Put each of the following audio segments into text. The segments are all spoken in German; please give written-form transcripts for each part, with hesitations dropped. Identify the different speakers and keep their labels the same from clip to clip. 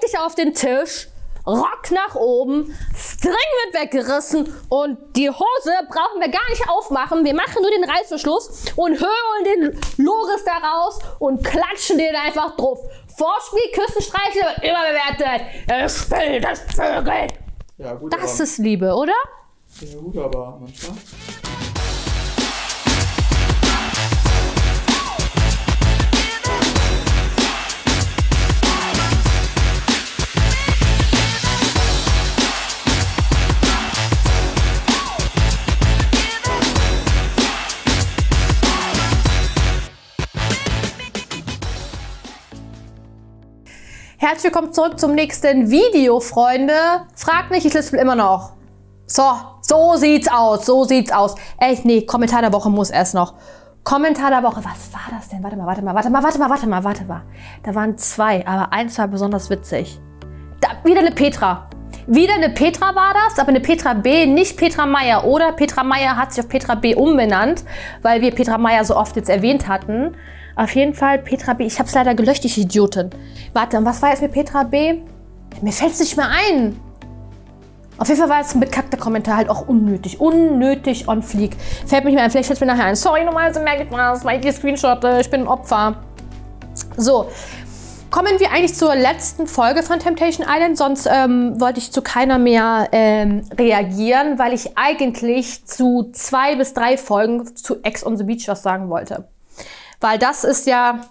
Speaker 1: sich auf den Tisch, Rock nach oben, String wird weggerissen und die Hose brauchen wir gar nicht aufmachen. Wir machen nur den Reißverschluss und hören den Loris da raus und klatschen den einfach drauf. Vorspiel, Küstenstreiche wird überbewertet. Ich will das Vögel.
Speaker 2: Ja, gut,
Speaker 1: das ist Liebe, oder?
Speaker 2: Ja gut, aber manchmal.
Speaker 1: Herzlich willkommen zurück zum nächsten Video, Freunde. Fragt nicht, ich lispel immer noch. So sieht's aus, so sieht's aus. Echt, nee, Kommentar der Woche muss erst noch. Kommentar der Woche, was war das denn? Warte mal. Da waren zwei, aber eins war besonders witzig. Wieder eine Petra. Wieder eine Petra war das, aber eine Petra B, nicht Petra Meier. Oder Petra Meier hat sich auf Petra B umbenannt, weil wir Petra Meier so oft jetzt erwähnt hatten. Auf jeden Fall Petra B. Ich habe es leider gelöscht, ich Idiotin. Warte, und was war jetzt mit Petra B? Mir fällt es nicht mehr ein. Auf jeden Fall war es ein bekackter Kommentar, halt auch unnötig. Unnötig on fleek. Fällt mir nicht mehr ein, vielleicht fällt es mir nachher ein. Sorry, normalerweise merke ich was, weil ich die Screenshotte, ich bin ein Opfer. So, kommen wir eigentlich zur letzten Folge von Temptation Island. Sonst wollte ich zu keiner mehr reagieren, weil ich eigentlich zu 2 bis 3 Folgen zu Ex on the Beach was sagen wollte. Weil das ist ja...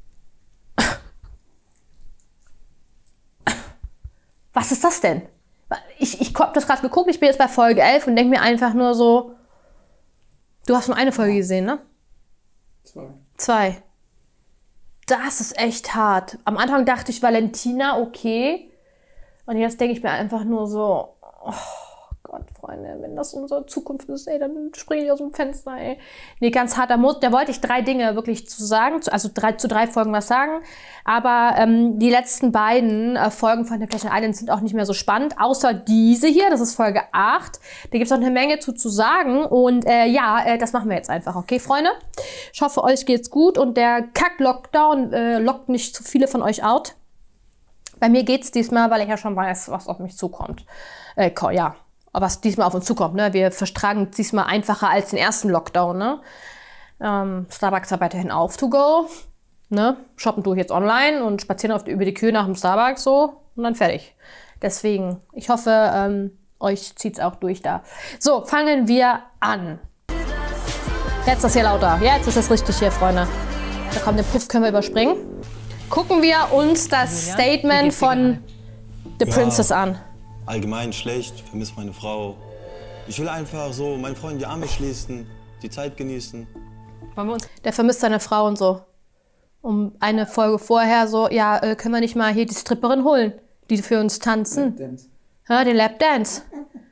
Speaker 1: Was ist das denn? Ich habe das gerade geguckt, ich bin jetzt bei Folge 11 und denke mir einfach nur so... Du hast nur eine Folge gesehen, ne? 2. Das ist echt hart. Am Anfang dachte ich Valentina, okay. Und jetzt denke ich mir einfach nur so... Oh Gott, Freunde, wenn das unsere Zukunft ist, ey, dann springe ich aus dem Fenster, ey. Nee, ganz hart. Da wollte ich 3 Dinge wirklich zu sagen, also zu 3 Folgen was sagen. Aber die letzten beiden Folgen von Temptation Island sind auch nicht mehr so spannend, außer diese hier, das ist Folge 8. Da gibt es noch eine Menge zu sagen. Und das machen wir jetzt einfach, okay, Freunde? Ich hoffe, euch geht's gut und der Kack-Lockdown lockt nicht zu viele von euch out. Bei mir geht's diesmal, weil ich ja schon weiß, was auf mich zukommt. Ja. Was diesmal auf uns zukommt, ne? Wir vertragen es diesmal einfacher als den ersten Lockdown, ne? Starbucks hat weiterhin auf to go, ne? Shoppen tue ich jetzt online und spazieren über die Kühe nach dem Starbucks so und dann fertig. Deswegen, ich hoffe, euch zieht's auch durch da. So, fangen wir an. Jetzt ist das hier lauter. Jetzt ist das richtig hier, Freunde. Da kommt der Puff, können wir überspringen. Gucken wir uns das Statement von The Princess an.
Speaker 3: Allgemein schlecht, vermisse meine Frau. Ich will einfach so meinen Freunden die Arme schließen, die Zeit genießen.
Speaker 1: Der vermisst seine Frau und so. Um eine Folge vorher so, ja, können wir nicht mal hier die Stripperin holen, die für uns tanzen? Lapdance. Ja, den Lapdance.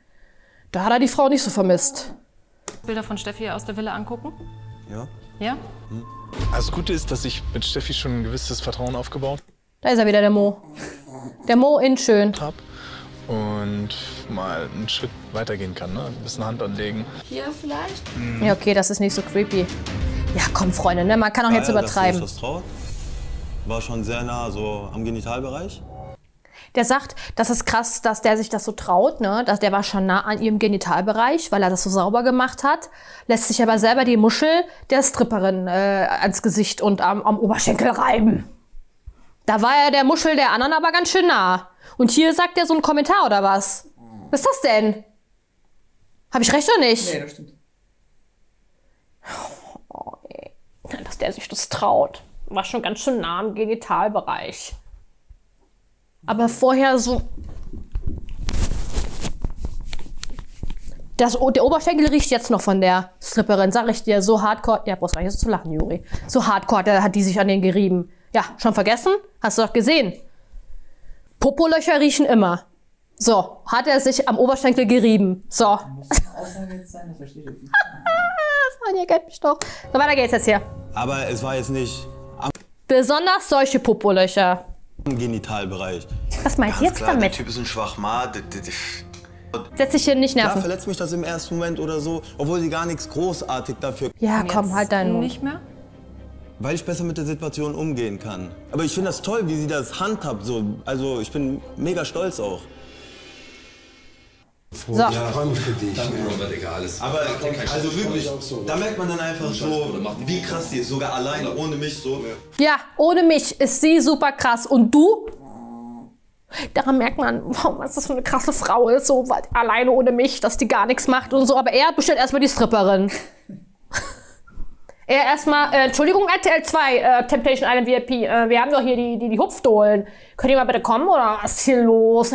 Speaker 1: Da hat er die Frau nicht so vermisst.
Speaker 4: Bilder von Steffi aus der Villa angucken?
Speaker 3: Ja.
Speaker 4: Ja?
Speaker 5: Also das Gute ist, dass ich mit Steffi schon ein gewisses Vertrauen aufgebaut
Speaker 1: Da ist er wieder, der Mo. Der Mo in schön.
Speaker 5: habe. Und mal einen Schritt weitergehen kann, ne? Ein bisschen Hand anlegen.
Speaker 4: Hier vielleicht?
Speaker 1: Ja, okay, das ist nicht so creepy. Ja, komm, Freunde, ne? Man kann auch jetzt übertreiben.
Speaker 3: Das traut. War schon sehr nah so am Genitalbereich.
Speaker 1: Der sagt, das ist krass, dass der sich das so traut, ne? Der war schon nah an ihrem Genitalbereich, weil er das so sauber gemacht hat. Lässt sich aber selber die Muschel der Stripperin ans Gesicht und am Oberschenkel reiben. Da war er der Muschel der anderen aber ganz schön nah. Und hier sagt er so einen Kommentar, oder was? Was ist das denn? Hab ich recht oder nicht?
Speaker 2: Nee, das stimmt.
Speaker 1: Oh, ey. Dass der sich das traut. War schon ganz schön nah am Genitalbereich. Aber vorher so... Der Oberschenkel riecht jetzt noch von der Stripperin, sag ich dir. So hardcore... Ja, brauchst gar nicht so zu lachen, Juri. So hardcore hat die sich an den gerieben. Ja, schon vergessen? Hast du doch gesehen. Popolöcher riechen immer. So, hat er sich am Oberschenkel gerieben. So.
Speaker 2: Muss eine Aussage jetzt sein, das verstehe ich nicht.
Speaker 1: Ihr kennt mich doch. So, weiter geht's jetzt hier.
Speaker 3: Aber es war jetzt nicht am
Speaker 1: Besonders solche Popolöcher.
Speaker 3: Genitalbereich.
Speaker 1: Was meint ihr jetzt
Speaker 6: klar,
Speaker 1: damit?
Speaker 6: Der Typ ist ein Schwachmat.
Speaker 1: Setz dich hier nicht
Speaker 3: Klar
Speaker 1: nerven.
Speaker 3: verletzt mich das im ersten Moment oder so, obwohl sie gar nichts großartig dafür...
Speaker 1: Ja, komm, halt deinen Mund.
Speaker 4: Nicht mehr?
Speaker 3: weil ich besser mit der Situation umgehen kann. Aber ich finde das toll, wie sie das handhabt. So. Also ich bin mega stolz auch.
Speaker 1: So.
Speaker 6: Ja, freue mich für dich. Danke, Robert, egal.
Speaker 3: Aber also wirklich, da merkt man dann einfach so, wie krass die ist, sogar alleine, ohne mich so.
Speaker 1: Ja, ohne mich ist sie super krass. Und du? Daran merkt man, was das für eine krasse Frau ist, so alleine ohne mich, dass die gar nichts macht und so. Aber er bestellt erstmal die Stripperin. Er erstmal, Entschuldigung, RTL 2, Temptation Island VIP, wir haben doch hier die Hupfdohlen. Könnt ihr mal bitte kommen oder was ist hier los?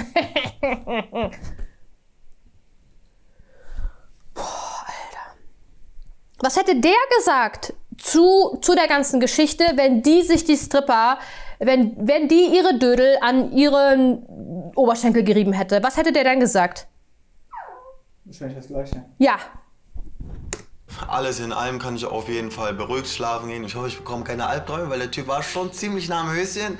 Speaker 1: Boah, Alter. Was hätte der gesagt zu der ganzen Geschichte, wenn die sich die Stripper, wenn die ihre Dödel an ihren Oberschenkel gerieben hätte? Was hätte der dann gesagt?
Speaker 2: Wahrscheinlich das Gleiche.
Speaker 1: Ja.
Speaker 3: Alles in allem kann ich auf jeden Fall beruhigt schlafen gehen. Ich hoffe, ich bekomme keine Albträume, weil der Typ war schon ziemlich nah am Höschen.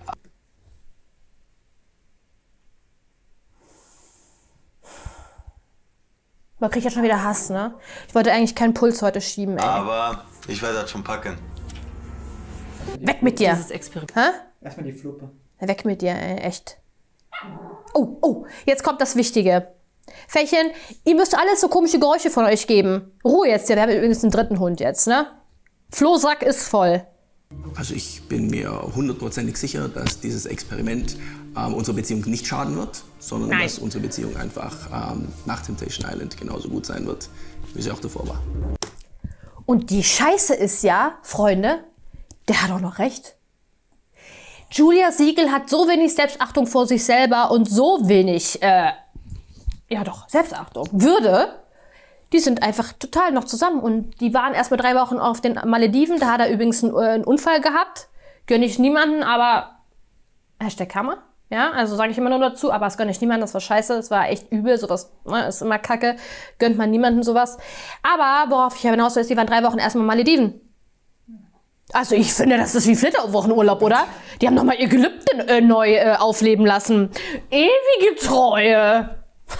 Speaker 1: Man kriegt ja schon wieder Hass, ne? Ich wollte eigentlich keinen Puls heute schieben, ey.
Speaker 3: Aber ich werde das schon packen.
Speaker 1: Weg mit dir!
Speaker 4: Dieses Experiment.
Speaker 1: Hä?
Speaker 2: Erstmal die Fluppe.
Speaker 1: Weg mit dir, ey, echt. Oh, jetzt kommt das Wichtige. Fächen, ihr müsst alles so komische Geräusche von euch geben. Ruhe jetzt, ja, wir haben übrigens einen dritten Hund jetzt, ne? Flohsack ist voll.
Speaker 7: Also ich bin mir hundertprozentig sicher, dass dieses Experiment unserer Beziehung nicht schaden wird, sondern dass unsere Beziehung einfach nach Temptation Island genauso gut sein wird, wie sie auch davor war.
Speaker 1: Und die Scheiße ist ja, Freunde, der hat auch noch recht. Julia Siegel hat so wenig Selbstachtung vor sich selber und so wenig, ja doch, Selbstachtung, Würde. Die sind einfach total noch zusammen und die waren erst mal 3 Wochen auf den Malediven. Da hat er übrigens einen Unfall gehabt. Gönne ich niemanden, aber #Hammer. Ja, also sage ich immer nur dazu, aber es gönne ich niemanden, das war scheiße, das war echt übel, sowas, ne, ist immer kacke, gönnt man niemanden sowas. Aber worauf ich hinaus will, ist, die waren 3 Wochen erst mal Malediven. Also ich finde, das ist wie Flitterwochenurlaub, oder? Die haben nochmal ihr Gelübde neu aufleben lassen. Ewige Treue.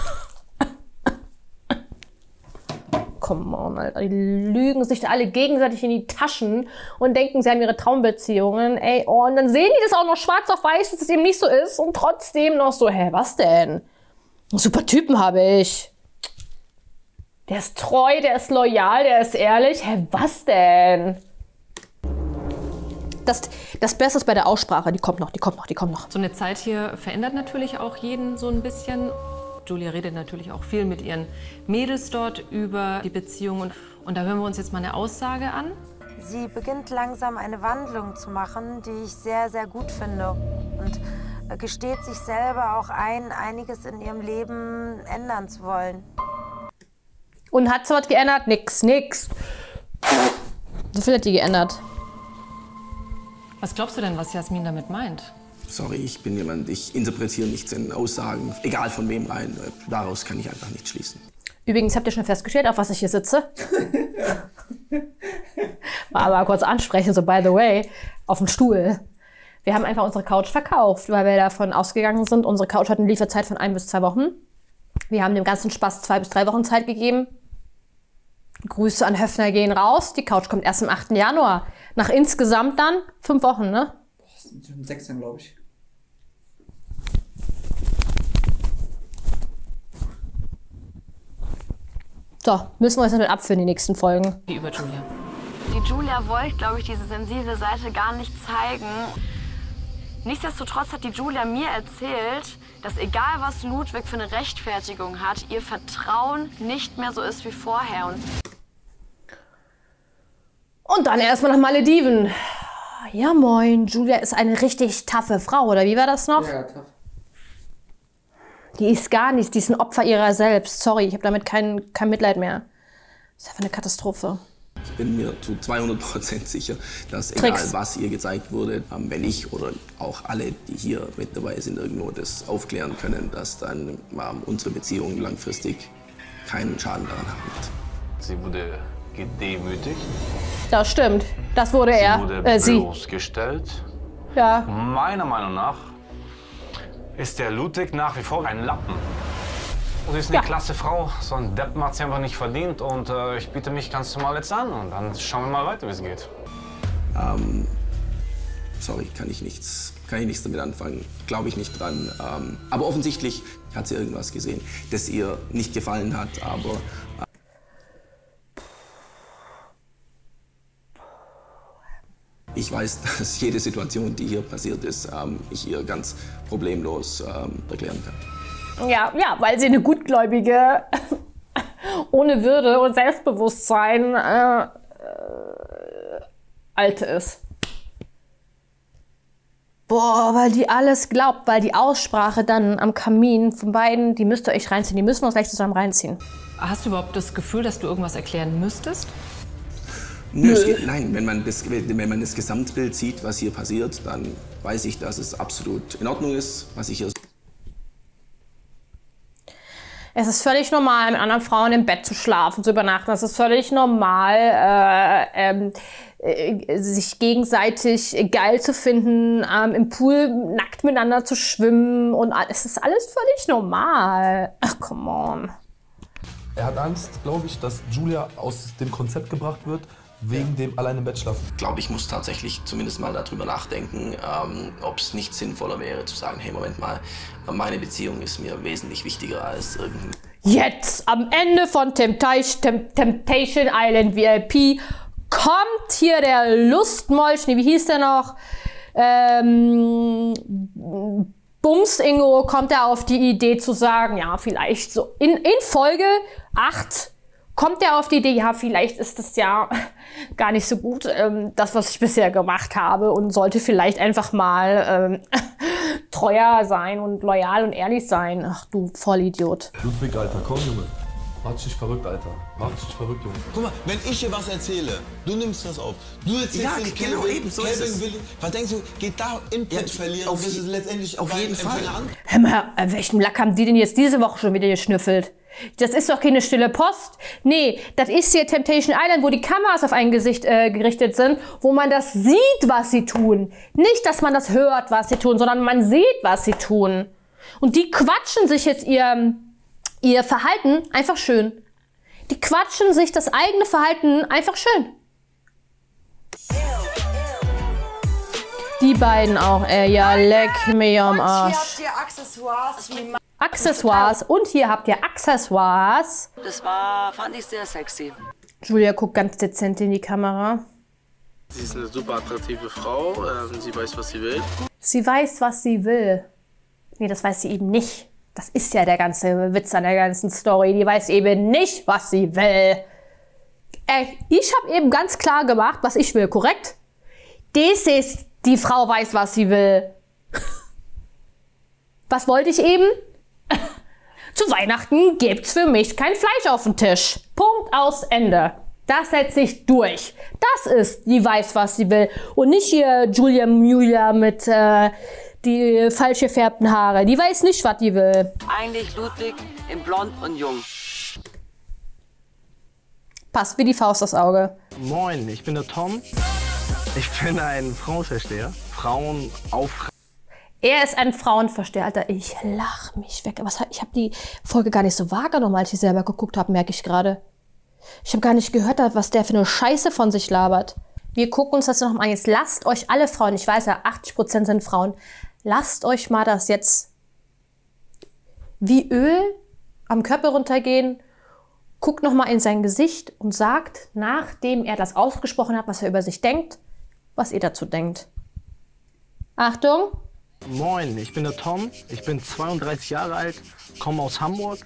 Speaker 1: Come on, Alter. Die lügen sich da alle gegenseitig in die Taschen und denken, sie haben ihre Traumbeziehungen. Ey, oh, und dann sehen die das auch noch schwarz auf weiß, dass es eben nicht so ist und trotzdem noch so, hä, was denn? Einen super Typen habe ich. Der ist treu, der ist loyal, der ist ehrlich. Hä, was denn? Das Beste ist bei der Aussprache. Die kommt noch.
Speaker 4: So eine Zeit hier verändert natürlich auch jeden so ein bisschen. Julia redet natürlich auch viel mit ihren Mädels dort über die Beziehung. Und da hören wir uns jetzt mal eine Aussage an.
Speaker 8: Sie beginnt langsam eine Wandlung zu machen, die ich sehr, sehr gut finde. Und gesteht sich selber auch ein, einiges in ihrem Leben ändern zu wollen.
Speaker 1: Und hat sie was geändert? Nix. So viel hat die geändert.
Speaker 4: Was glaubst du denn, was Jasmin damit meint?
Speaker 7: Sorry, ich bin jemand, ich interpretiere nichts in Aussagen, egal von wem rein. Daraus kann ich einfach nichts schließen.
Speaker 1: Übrigens, habt ihr schon festgestellt, auf was ich hier sitze? Mal aber kurz ansprechen, so by the way, auf dem Stuhl. Wir haben einfach unsere Couch verkauft, weil wir davon ausgegangen sind, unsere Couch hat eine Lieferzeit von 1 bis 2 Wochen. Wir haben dem ganzen Spaß 2 bis 3 Wochen Zeit gegeben. Grüße an Höfner gehen raus. Die Couch kommt erst am 8. Januar. Nach insgesamt dann 5 Wochen, ne?
Speaker 2: Das sind schon 16, glaube ich.
Speaker 1: So, müssen wir uns damit abfinden, die nächsten Folgen.
Speaker 4: Wie über Julia.
Speaker 9: Die Julia wollte, glaube ich, diese sensible Seite gar nicht zeigen. Nichtsdestotrotz hat die Julia mir erzählt, dass egal was Ludwig für eine Rechtfertigung hat, ihr Vertrauen nicht mehr so ist wie vorher.
Speaker 1: Und dann erstmal nach Malediven. Ja moin, Julia ist eine richtig taffe Frau, oder wie war das noch?
Speaker 2: Ja, tough.
Speaker 1: Die ist gar nichts, die ist ein Opfer ihrer selbst. Sorry, ich habe damit kein Mitleid mehr. Das ist einfach eine Katastrophe.
Speaker 7: Ich bin mir zu 200% sicher, dass egal was ihr gezeigt wurde, wenn ich oder auch alle, die hier mit dabei sind, irgendwo das aufklären können, dass dann unsere Beziehung langfristig keinen Schaden daran haben wird.
Speaker 10: Sie wurde gedemütigt.
Speaker 1: Das stimmt. Das wurde
Speaker 10: Sie wurde bloßgestellt.
Speaker 1: Ja.
Speaker 10: Meiner Meinung nach ist der Ludwig nach wie vor ein Lappen. Sie ist eine klasse Frau, so ein Deppen hat sie einfach nicht verdient und ich biete mich ganz normal jetzt an und dann schauen wir mal weiter, wie es geht.
Speaker 7: Sorry, kann ich nichts damit anfangen. Glaube ich nicht dran. Aber offensichtlich hat sie irgendwas gesehen, das ihr nicht gefallen hat. Aber ich weiß, dass jede Situation, die hier passiert ist, ich ihr ganz problemlos erklären kann.
Speaker 1: Ja, weil sie eine gutgläubige, ohne Würde und Selbstbewusstsein Alte ist. Boah, weil die alles glaubt, weil die Aussprache dann am Kamin von beiden, die müsst ihr euch reinziehen, die müssen wir uns gleich zusammen reinziehen.
Speaker 4: Hast du überhaupt das Gefühl, dass du irgendwas erklären müsstest?
Speaker 7: Nein, wenn man das Gesamtbild sieht, was hier passiert, dann weiß ich, dass es absolut in Ordnung ist, was ich hier...
Speaker 1: Es ist völlig normal, mit anderen Frauen im Bett zu schlafen, zu übernachten. Es ist völlig normal, sich gegenseitig geil zu finden, im Pool nackt miteinander zu schwimmen. Und es ist alles völlig normal. Ach, come on.
Speaker 11: Er hat Angst, glaube ich, dass Julia aus dem Konzept gebracht wird, wegen dem allein im Bett schlafen.
Speaker 7: Ich glaube, ich muss tatsächlich zumindest mal darüber nachdenken, ob es nicht sinnvoller wäre, zu sagen, hey, Moment mal, meine Beziehung ist mir wesentlich wichtiger als irgendein...
Speaker 1: Jetzt, am Ende von Temptation Island VIP, kommt hier der Lustmolch, wie hieß der noch? Bums Ingo, kommt er auf die Idee zu sagen, ja, vielleicht so in Folge 8 kommt er auf die Idee, ja, vielleicht ist das ja gar nicht so gut, das, was ich bisher gemacht habe, und sollte vielleicht einfach mal treuer sein und loyal und ehrlich sein. Ach du Vollidiot.
Speaker 11: Ludwig, Alter, komm, Junge. Mach dich nicht verrückt, Alter. Mach dich nicht verrückt, Junge.
Speaker 3: Guck mal, wenn ich dir was erzähle, du nimmst das auf. Du erzählst
Speaker 7: Ja,
Speaker 3: dem
Speaker 7: genau,
Speaker 3: Kevin,
Speaker 7: eben, so ist es.
Speaker 3: was denkst du, geht da Input verlieren, bis es letztendlich
Speaker 7: auf jeden Fall.
Speaker 1: Hör mal, welchen Lack haben die denn jetzt diese Woche schon wieder geschnüffelt? Das ist doch keine stille Post. Nee, das ist hier Temptation Island, wo die Kameras auf ein Gesicht gerichtet sind, wo man das sieht, was sie tun. Nicht, dass man das hört, was sie tun, sondern man sieht, was sie tun. Und die quatschen sich jetzt ihr Verhalten einfach schön. Die quatschen sich das eigene Verhalten einfach schön. Die beiden auch, ja, leck mir am Arsch.
Speaker 8: Hier habt ihr Accessoires wie
Speaker 1: Accessoires. Und hier habt ihr Accessoires.
Speaker 12: Das fand ich sehr sexy.
Speaker 1: Julia guckt ganz dezent in die Kamera.
Speaker 13: Sie ist eine super attraktive Frau. Sie weiß, was sie will.
Speaker 1: Sie weiß, was sie will. Nee, das weiß sie eben nicht. Das ist ja der ganze Witz an der ganzen Story. Die weiß eben nicht, was sie will. Ich habe eben ganz klar gemacht, was ich will, korrekt? Das ist, die Frau weiß, was sie will. Was wollte ich eben? Zu Weihnachten gibt's für mich kein Fleisch auf dem Tisch. Punkt, aus, Ende. Das setzt sich durch. Das ist, die weiß, was sie will. Und nicht hier Julia mit die falsch gefärbten Haare. Die weiß nicht, was die will.
Speaker 12: Eigentlich Ludwig in blond und jung.
Speaker 1: Passt wie die Faust aufs Auge.
Speaker 13: Moin, ich bin der Tom. Ich bin ein Frauenversteher. Frauen auf...
Speaker 1: Er ist ein Frauenversteher. Alter, ich lach mich weg. Ich habe die Folge gar nicht so wahrgenommen, als ich selber geguckt habe, merke ich gerade. Ich habe gar nicht gehört, was der für eine Scheiße von sich labert. Wir gucken uns das noch mal an. Jetzt lasst euch alle Frauen, ich weiß ja, 80% sind Frauen, lasst euch mal das jetzt wie Öl am Körper runtergehen. Guckt noch mal in sein Gesicht und sagt, nachdem er das ausgesprochen hat, was er über sich denkt, was ihr dazu denkt. Achtung!
Speaker 13: Moin, ich bin der Tom. Ich bin 32 Jahre alt, komme aus Hamburg.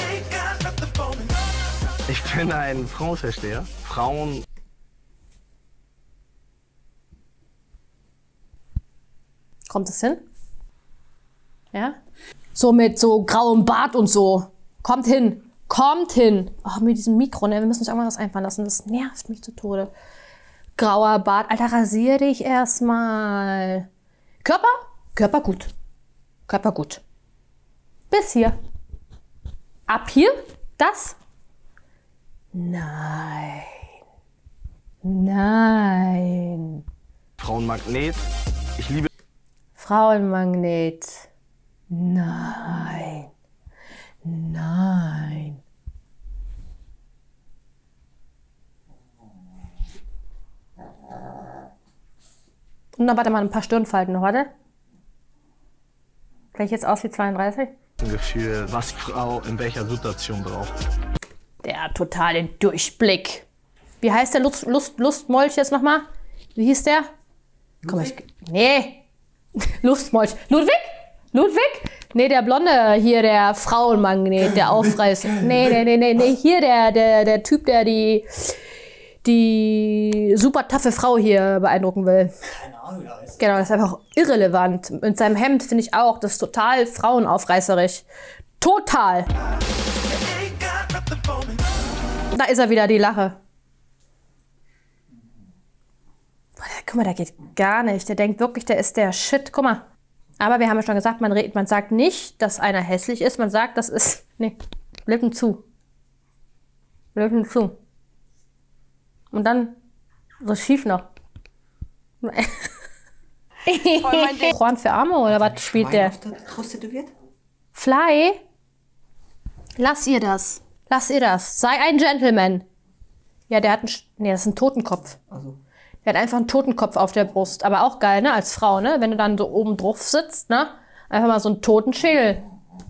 Speaker 13: Ich bin ein Frauenversteher. Frauen...
Speaker 1: Kommt es hin? Ja? So mit so grauem Bart und so. Kommt hin. Kommt hin. Oh, mit diesem Mikro, ne? Wir müssen uns irgendwann was einfallen lassen. Das nervt mich zu Tode. Grauer Bart. Alter, rasier dich erstmal. Körper? Körper gut. Körper gut. Bis hier. Ab hier? Das? Nein. Nein.
Speaker 13: Frauenmagnet. Ich liebe...
Speaker 1: Frauenmagnet. Nein. Nein. Und dann warte mal ein paar Stirnfalten noch, warte. Vielleicht jetzt aus wie 32?
Speaker 13: Ein Gefühl, was die Frau in welcher Situation braucht.
Speaker 1: Der hat totale Durchblick. Wie heißt der Lustmolch jetzt nochmal? Wie hieß der? Komm, nee. Lustmolch. Ludwig? Nee, der Blonde hier, der Frauenmagnet, der Aufreiß. Nee. Hier der Typ, der die super taffe Frau hier beeindrucken will.
Speaker 2: Keine Ahnung, wie der heißt.
Speaker 1: Genau, das ist einfach irrelevant. Mit seinem Hemd finde ich auch, das ist total frauenaufreißerig. Total. Da ist er wieder, die Lache. Boah, guck mal, der geht gar nicht. Der denkt wirklich, der ist der Shit. Guck mal. Aber wir haben ja schon gesagt, man sagt nicht, dass einer hässlich ist. Man sagt, das ist... Nee, Lippen zu. Lippen zu. Und dann so schief noch. Juan für Arme oder was spielt der? Fly? Lass ihr das. Sei ein Gentleman. Ja, der hat einen... Nee, das ist ein Totenkopf.
Speaker 2: Also.
Speaker 1: Der hat einfach einen Totenkopf auf der Brust. Aber auch geil, ne? Als Frau, ne? Wenn du dann so oben drauf sitzt, ne? Einfach mal so einen Totenschädel.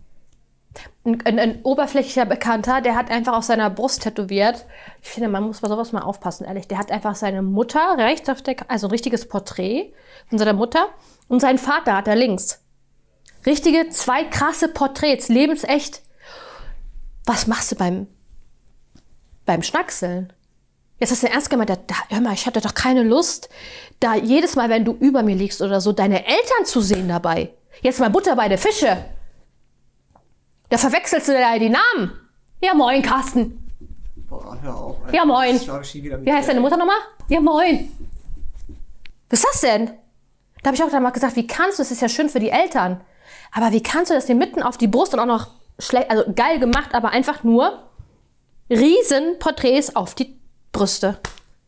Speaker 1: Ein oberflächlicher Bekannter, der hat einfach auf seiner Brust tätowiert. Ich finde, man muss bei sowas mal aufpassen, ehrlich. Der hat einfach seine Mutter rechts auf der... Also ein richtiges Porträt von seiner Mutter. Und seinen Vater hat er links. Richtige, 2 krasse Porträts, lebensecht. Was machst du beim Schnackseln? Jetzt hast du ernst gemeint, hör mal, ich hatte doch keine Lust, da jedes Mal, wenn du über mir liegst oder so, deine Eltern zu sehen dabei. Jetzt mal Butter bei der Fische. Da verwechselst du ja die Namen. Ja, moin, Carsten.
Speaker 2: Boah, hör auf. Alter.
Speaker 1: Ja, moin. Wie heißt deine Mutter nochmal? Ja, moin. Was ist das denn? Da habe ich auch mal gesagt, wie kannst du, das ist ja schön für die Eltern, aber wie kannst du das dir mitten auf die Brust und auch noch schlecht, also geil gemacht, aber einfach nur riesen Porträts auf die Brüste.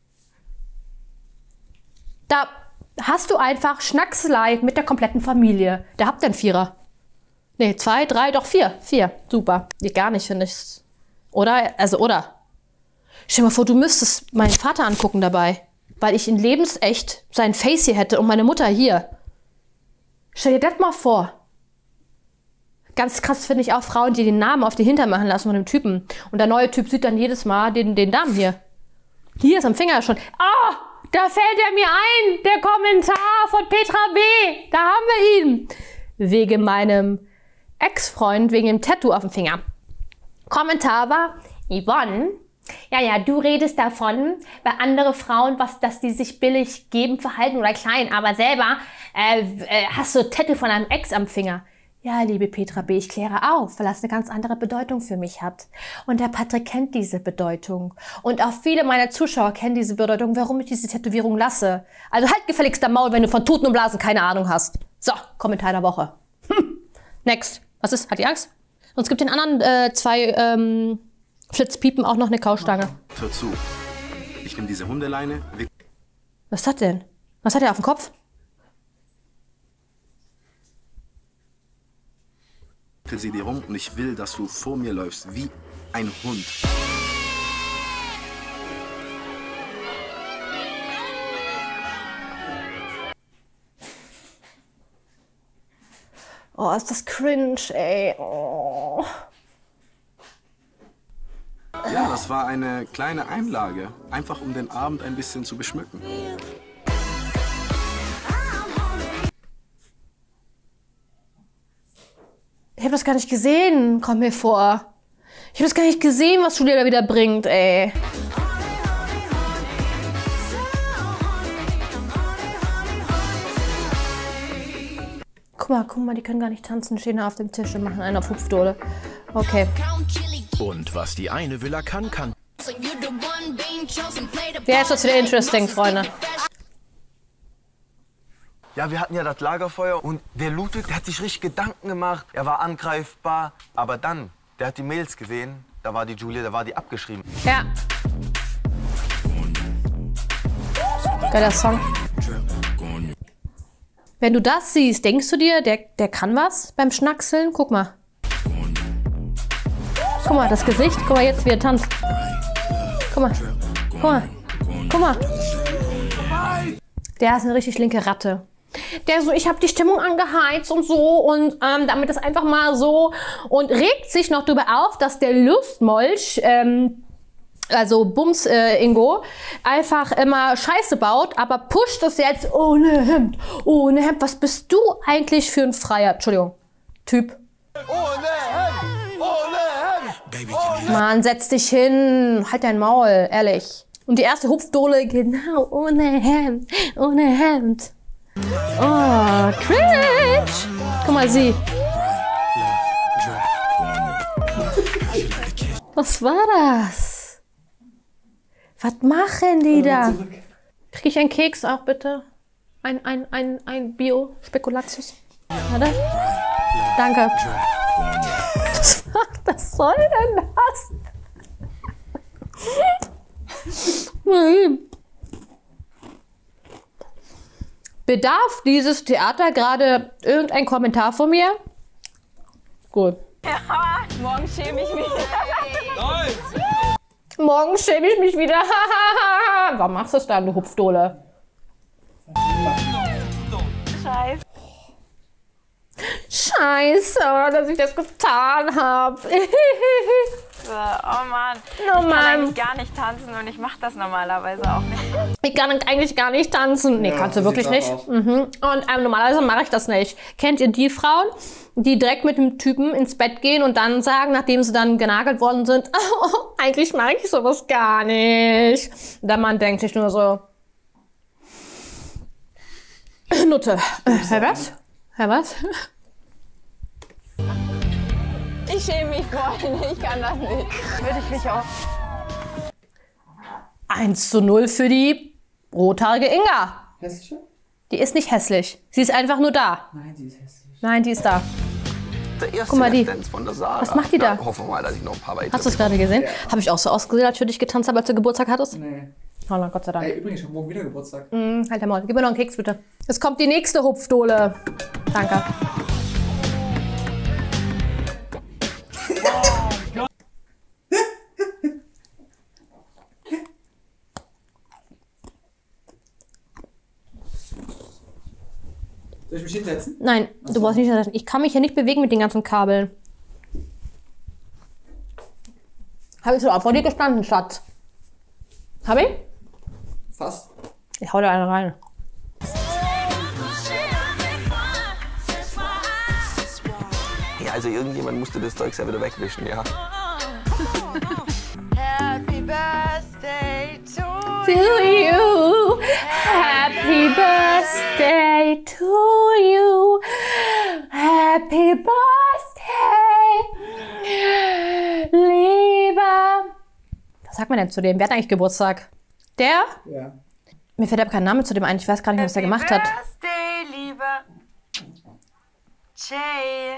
Speaker 1: Da hast du einfach Schnackselei mit der kompletten Familie. Da habt ihr einen 4er. Nee, 2, 3, doch 4. 4. Super. Geht gar nicht, finde ich. Oder? Also, oder? Stell dir mal vor, du müsstest meinen Vater angucken dabei. Weil ich in lebensecht sein Face hier hätte und meine Mutter hier. Stell dir das mal vor. Ganz krass finde ich auch Frauen, die den Namen auf die Hintern machen lassen von dem Typen. Und der neue Typ sieht dann jedes Mal den Damen hier. Hier ist am Finger schon. Ah, da fällt er mir ein. Der Kommentar von Petra B. Da haben wir ihn. Wegen meinem Ex-Freund, wegen dem Tattoo auf dem Finger. Kommentar war, Yvonne, ja, du redest davon, bei andere Frauen, dass die sich billig geben, verhalten oder klein, aber selber hast du Tattoo von einem Ex am Finger. Ja, liebe Petra B., ich kläre auf, weil das eine ganz andere Bedeutung für mich hat. Und der Patrick kennt diese Bedeutung. Und auch viele meiner Zuschauer kennen diese Bedeutung, warum ich diese Tätowierung lasse. Also halt gefälligst am Maul, wenn du von Toten und Blasen keine Ahnung hast. So, Kommentar der Woche. Next. Was ist? Hat die Angst? Und es gibt den anderen 2 Flitzpiepen auch noch eine Kaustange.
Speaker 14: Hör zu. Ich nehme diese Hundeleine.
Speaker 1: Was ist das denn? Was hat er auf dem Kopf?
Speaker 14: Sie dir rum und ich will, dass du vor mir läufst wie ein Hund.
Speaker 1: Oh, ist das cringe, ey. Oh.
Speaker 14: Ja, das war eine kleine Einlage, einfach um den Abend ein bisschen zu beschmücken.
Speaker 1: Ich habe das gar nicht gesehen, kommt mir vor. Ich habe das gar nicht gesehen, was Julia da wieder bringt, ey. Guck mal, die können gar nicht tanzen, stehen da auf dem Tisch und machen einen auf Hupfdohle. Okay.
Speaker 15: Und was die eine Villa kann.
Speaker 1: Ja, ist das wieder interesting, Freunde.
Speaker 3: Ja, wir hatten ja das Lagerfeuer und der Ludwig, der hat sich richtig Gedanken gemacht. Er war angreifbar, aber dann, der hat die Mails gesehen, da war die Julia, da war die abgeschrieben.
Speaker 1: Ja. Geiler Song. Wenn du das siehst, denkst du dir, der kann was beim Schnackseln? Guck mal. Guck mal, das Gesicht. Guck mal jetzt, wie er tanzt. Guck mal. Guck mal. Guck mal. Der ist eine richtig linke Ratte. Der so, ich habe die Stimmung angeheizt und so und damit ist einfach mal so und regt sich noch darüber auf, dass der Lustmolch, also Bums Ingo, einfach immer Scheiße baut, aber pusht es jetzt ohne Hemd. Ohne Hemd, was bist du eigentlich für ein freier, Entschuldigung, Typ?
Speaker 3: Ohne Hemd! Ohne Hemd!
Speaker 1: Mann, setz dich hin, halt dein Maul, ehrlich. Und die erste Hupfdohle, genau, ohne Hemd, ohne Hemd. Oh, cringe! Guck mal, sie. Was war das? Was machen die da? Krieg ich einen Keks auch bitte? Ein Bio-Spekulatius? Warte. Danke. Was soll denn das? Bedarf dieses Theater gerade irgendein Kommentar von mir? Gut.
Speaker 9: Ja, morgen schäme ich mich.
Speaker 1: Morgen schäme ich mich wieder. Warum machst du es dann, du Hupfdohle?
Speaker 9: Scheiße.
Speaker 1: Scheiße, dass ich das getan habe.
Speaker 9: Oh Mann.
Speaker 1: Oh
Speaker 9: Ich kann
Speaker 1: Mann.
Speaker 9: eigentlich gar nicht tanzen und ich mache das normalerweise auch nicht.
Speaker 1: Ich kann eigentlich gar nicht tanzen. Nee,
Speaker 2: Ja,
Speaker 1: kannst du
Speaker 2: so
Speaker 1: wirklich
Speaker 2: sieht's
Speaker 1: nicht.
Speaker 2: auch aus.
Speaker 1: Und normalerweise mache ich das nicht. Kennt ihr die Frauen, die direkt mit dem Typen ins Bett gehen und dann sagen, nachdem sie dann genagelt worden sind, oh, eigentlich mag ich sowas gar nicht. Der Mann denkt sich nur so, Nutte. Herr was? Herr was?
Speaker 9: Ich schäme mich voll. Ich kann das nicht. Würde ich mich auch.
Speaker 1: 1:0 für die rothaarige Inga.
Speaker 2: Hässliche?
Speaker 1: Die ist nicht hässlich. Sie ist einfach nur da.
Speaker 2: Nein, die ist hässlich.
Speaker 1: Nein, die ist da.
Speaker 7: Der erste
Speaker 1: Guck mal, die.
Speaker 7: Dance von der Sarah.
Speaker 1: Was macht die da?
Speaker 7: Ja, hoffen wir mal, dass ich noch ein paar weitere.
Speaker 1: Hast du es gerade gesehen? Habe ich auch so ausgesehen, als du dich getanzt habe, als du Geburtstag hattest?
Speaker 2: Nee.
Speaker 1: Oh na, Gott sei Dank.
Speaker 2: Ey, übrigens, ich habe morgen wieder Geburtstag.
Speaker 1: Halt der Maul. Gib mir noch einen Keks, bitte. Es kommt die nächste Hupfdohle. Danke.
Speaker 2: Soll ich mich hinsetzen?
Speaker 1: Nein, du brauchst nicht hinsetzen. Ich kann mich hier nicht bewegen mit den ganzen Kabeln. Habe ich so auch vor dir gestanden, Schatz? Hab ich?
Speaker 2: Fast.
Speaker 1: Ich hau da eine rein.
Speaker 7: Ja, also irgendjemand musste das Zeug ja wieder wegwischen, ja.
Speaker 8: Happy Birthday to
Speaker 1: To you. Happy birthday to you. Happy birthday, lieber. Was sagt man denn zu dem? Wer hat eigentlich Geburtstag? Der?
Speaker 2: Ja.
Speaker 1: Mir fällt aber kein Name zu dem ein. Ich weiß gar nicht, was der gemacht hat.
Speaker 8: Birthday, lieber Jay.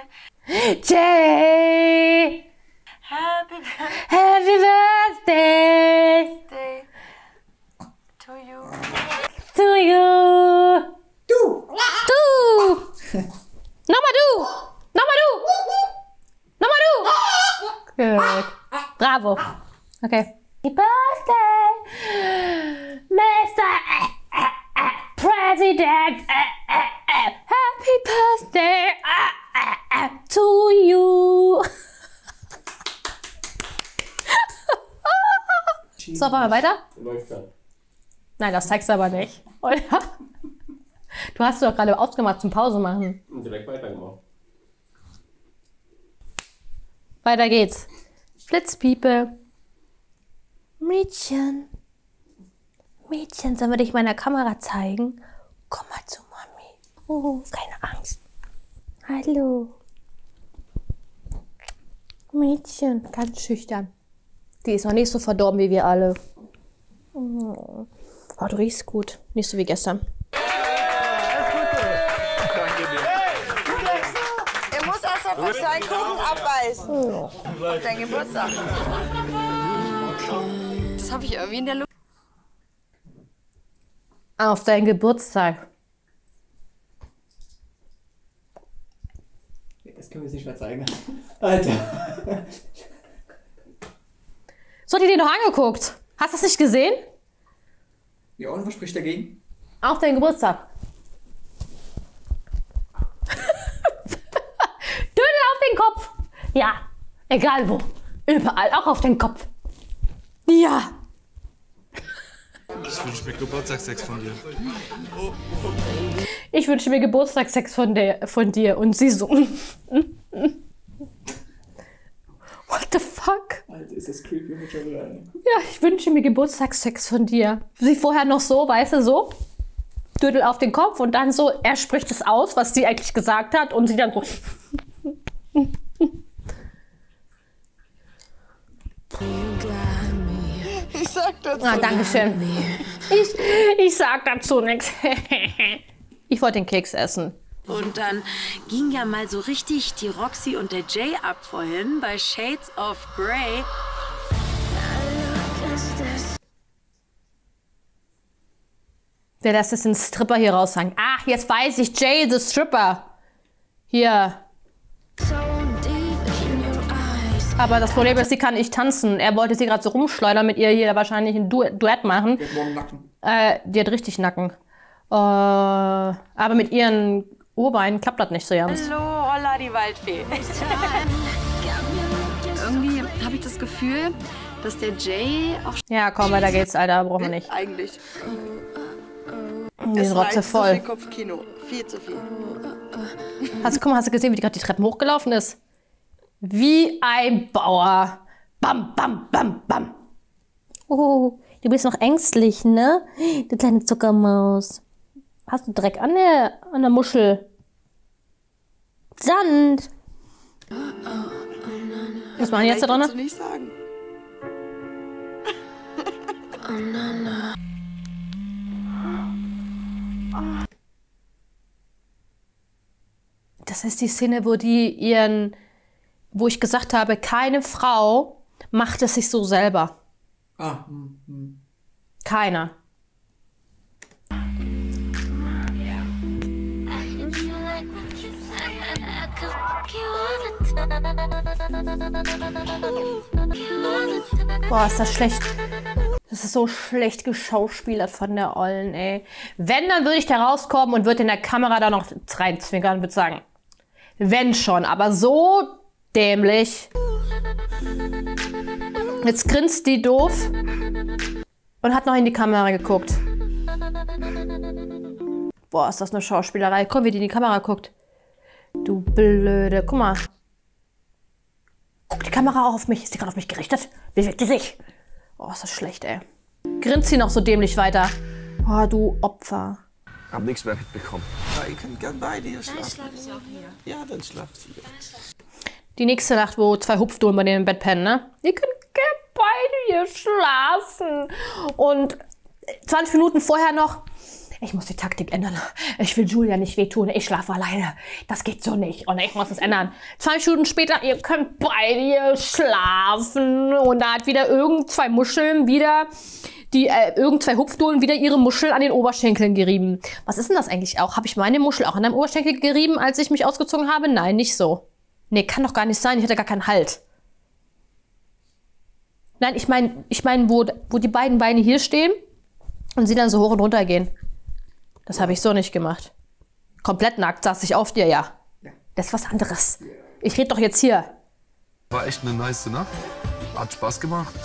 Speaker 1: Jay!
Speaker 8: Happy
Speaker 1: Birthday
Speaker 8: to you.
Speaker 1: to you.
Speaker 2: Du!
Speaker 1: Du! Nochmal du! Nochmal du! Nochmal du! Gut. Bravo. Okay. Happy Birthday, Mr. President. Happy Birthday to you. So, wollen wir weiter?
Speaker 16: Läuft dann.
Speaker 1: Nein, das zeigst du aber nicht. Oder? Du hast doch gerade ausgemacht zum Pause machen.
Speaker 16: Und direkt weitergemacht.
Speaker 1: Weiter geht's. Blitzpiepe. Mädchen. Mädchen, sollen wir dich meiner Kamera zeigen? Komm mal zu Mami. Oh, keine Angst. Hallo. Mädchen, ganz schüchtern. Die ist noch nicht so verdorben wie wir alle. Oh, du riechst gut. Nicht so wie gestern.
Speaker 8: Er muss erst auf sein Kuchen abbeißen. Auf dein Geburtstag.
Speaker 9: Das habe ich irgendwie in der Luft.
Speaker 1: Auf deinen Geburtstag.
Speaker 2: Das können wir jetzt nicht mehr zeigen. Alter.
Speaker 1: So hat die den doch angeguckt. Hast du das nicht gesehen?
Speaker 2: Ja, und was spricht dagegen?
Speaker 1: Auf deinen Geburtstag. Dödel auf den Kopf. Ja, egal wo. Überall, auch auf den Kopf. Ja.
Speaker 16: Ich wünsche mir Geburtstagssex von dir.
Speaker 1: Ich wünsche mir Geburtstagssex von dir. Und sie so. What the fuck?
Speaker 2: Alter, ist das creepy mit schon wieder.
Speaker 1: Ja, ich wünsche mir Geburtstagssex von dir. Sie vorher noch so, weißt du, so. Dödel auf den Kopf und dann so, er spricht es aus, was sie eigentlich gesagt hat und sie dann so.
Speaker 17: Ich sag dazu
Speaker 1: Dankeschön. Ich sag dazu nichts. Ich wollte den Keks essen.
Speaker 8: Und dann ging ja mal so richtig die Roxy und der Jay ab vorhin bei Shades of Grey.
Speaker 1: Wer lässt jetzt den Stripper hier raus sagen? Ach, jetzt weiß ich, Jay, the Stripper. Hier. Aber das Problem ist, sie kann nicht tanzen. Er wollte sie gerade so rumschleudern mit ihr hier wahrscheinlich ein Duett machen.
Speaker 2: Die hat morgen Nacken.
Speaker 1: Die hat richtig Nacken. Aber mit ihren Urbeinen klappt das nicht so ganz.
Speaker 8: Hallo, holla, die Waldfee.
Speaker 9: Irgendwie habe ich das Gefühl, dass der Jay auch...
Speaker 1: Ja, komm, weiter geht's, Alter. Brauchen wir nicht.
Speaker 17: Eigentlich.
Speaker 1: Die ist Rotze voll.
Speaker 17: Zu viel Kopfkino. Viel zu viel.
Speaker 1: Guck mal, hast du gesehen, wie die gerade die Treppen hochgelaufen ist? Wie ein Bauer. Bam, bam, bam, bam. Oh, du bist noch ängstlich, ne? Du kleine Zuckermaus. Hast du Dreck an der Muschel? Sand. Was machen die jetzt da drin?
Speaker 17: Kannst du nicht sagen.
Speaker 1: Das ist die Szene, wo ich gesagt habe, keine Frau macht es sich so selber. Keiner. Boah, ist das schlecht. Das ist so schlecht geschauspielert von der Ollen, ey. Wenn, dann würde ich da rauskommen und würde in der Kamera da noch reinzwinkern und würde sagen, wenn schon, aber so dämlich. Jetzt grinst die doof und hat noch in die Kamera geguckt. Boah, ist das eine Schauspielerei. Komm, wie die in die Kamera guckt. Du Blöde. Guck mal. Guck die Kamera auch auf mich. Ist die gerade auf mich gerichtet? Bewegt die sich? Oh, ist das schlecht, ey. Grinst sie noch so dämlich weiter. Oh, du Opfer.
Speaker 3: Hab nichts mehr mitbekommen.
Speaker 14: Ja, ihr könnt gern bei dir schlafen. Ja, dann schlaft sie.
Speaker 1: Die nächste Nacht, wo 2 Hupfdohlen bei denen im Bett pennen, ne? Ihr könnt gern bei dir schlafen. Und 20 Minuten vorher noch, ich muss die Taktik ändern. Ich will Julia nicht wehtun. Ich schlafe alleine. Das geht so nicht. Und ich muss es ändern. 20 Minuten später, ihr könnt bei dir schlafen. Und da hat wieder irgend2 Muscheln wieder, irgend2 Hupfdohlen wieder ihre Muschel an den Oberschenkeln gerieben. Was ist denn das eigentlich auch? Habe ich meine Muschel auch an deinem Oberschenkel gerieben, als ich mich ausgezogen habe? Nein, nicht so. Nee, kann doch gar nicht sein. Ich hatte gar keinen Halt. Nein, ich meine, wo die beiden Beine hier stehen und sie dann so hoch und runter gehen. Das habe ich so nicht gemacht. Komplett nackt saß ich auf dir, ja. Das ist was anderes. Ich rede doch jetzt hier.
Speaker 14: War echt eine nice Nacht. Hat Spaß gemacht.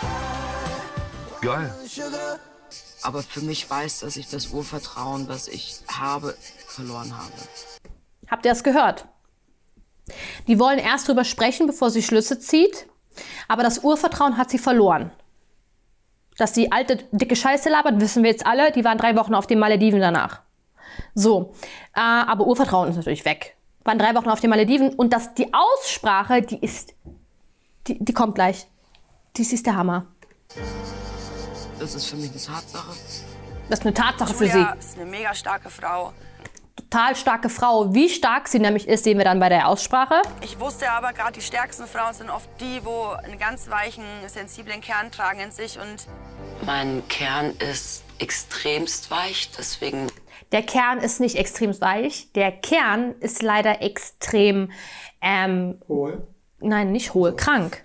Speaker 14: Geil.
Speaker 12: Aber für mich weiß, dass ich das Urvertrauen, das ich habe, verloren habe.
Speaker 1: Habt ihr das gehört? Die wollen erst drüber sprechen, bevor sie Schlüsse zieht. Aber das Urvertrauen hat sie verloren. Dass die alte, dicke Scheiße labert, wissen wir jetzt alle. Die waren 3 Wochen auf den Malediven danach. So, aber Urvertrauen ist natürlich weg. Waren 3 Wochen auf den Malediven. Und die Aussprache, die kommt gleich. Das ist der Hammer.
Speaker 12: Das ist für mich eine Tatsache.
Speaker 1: Das ist eine Tatsache für sie.
Speaker 17: Julia ist eine mega starke Frau.
Speaker 1: Total starke Frau. Wie stark sie nämlich ist, sehen wir dann bei der Aussprache.
Speaker 17: Ich wusste aber, gerade die stärksten Frauen sind oft die, wo einen ganz weichen, sensiblen Kern tragen in sich. Und
Speaker 12: mein Kern ist extremst weich, deswegen...
Speaker 1: Der Kern ist nicht extrem weich. Der Kern ist leider extrem...
Speaker 2: hohl?
Speaker 1: Nein, nicht hohl. Krank.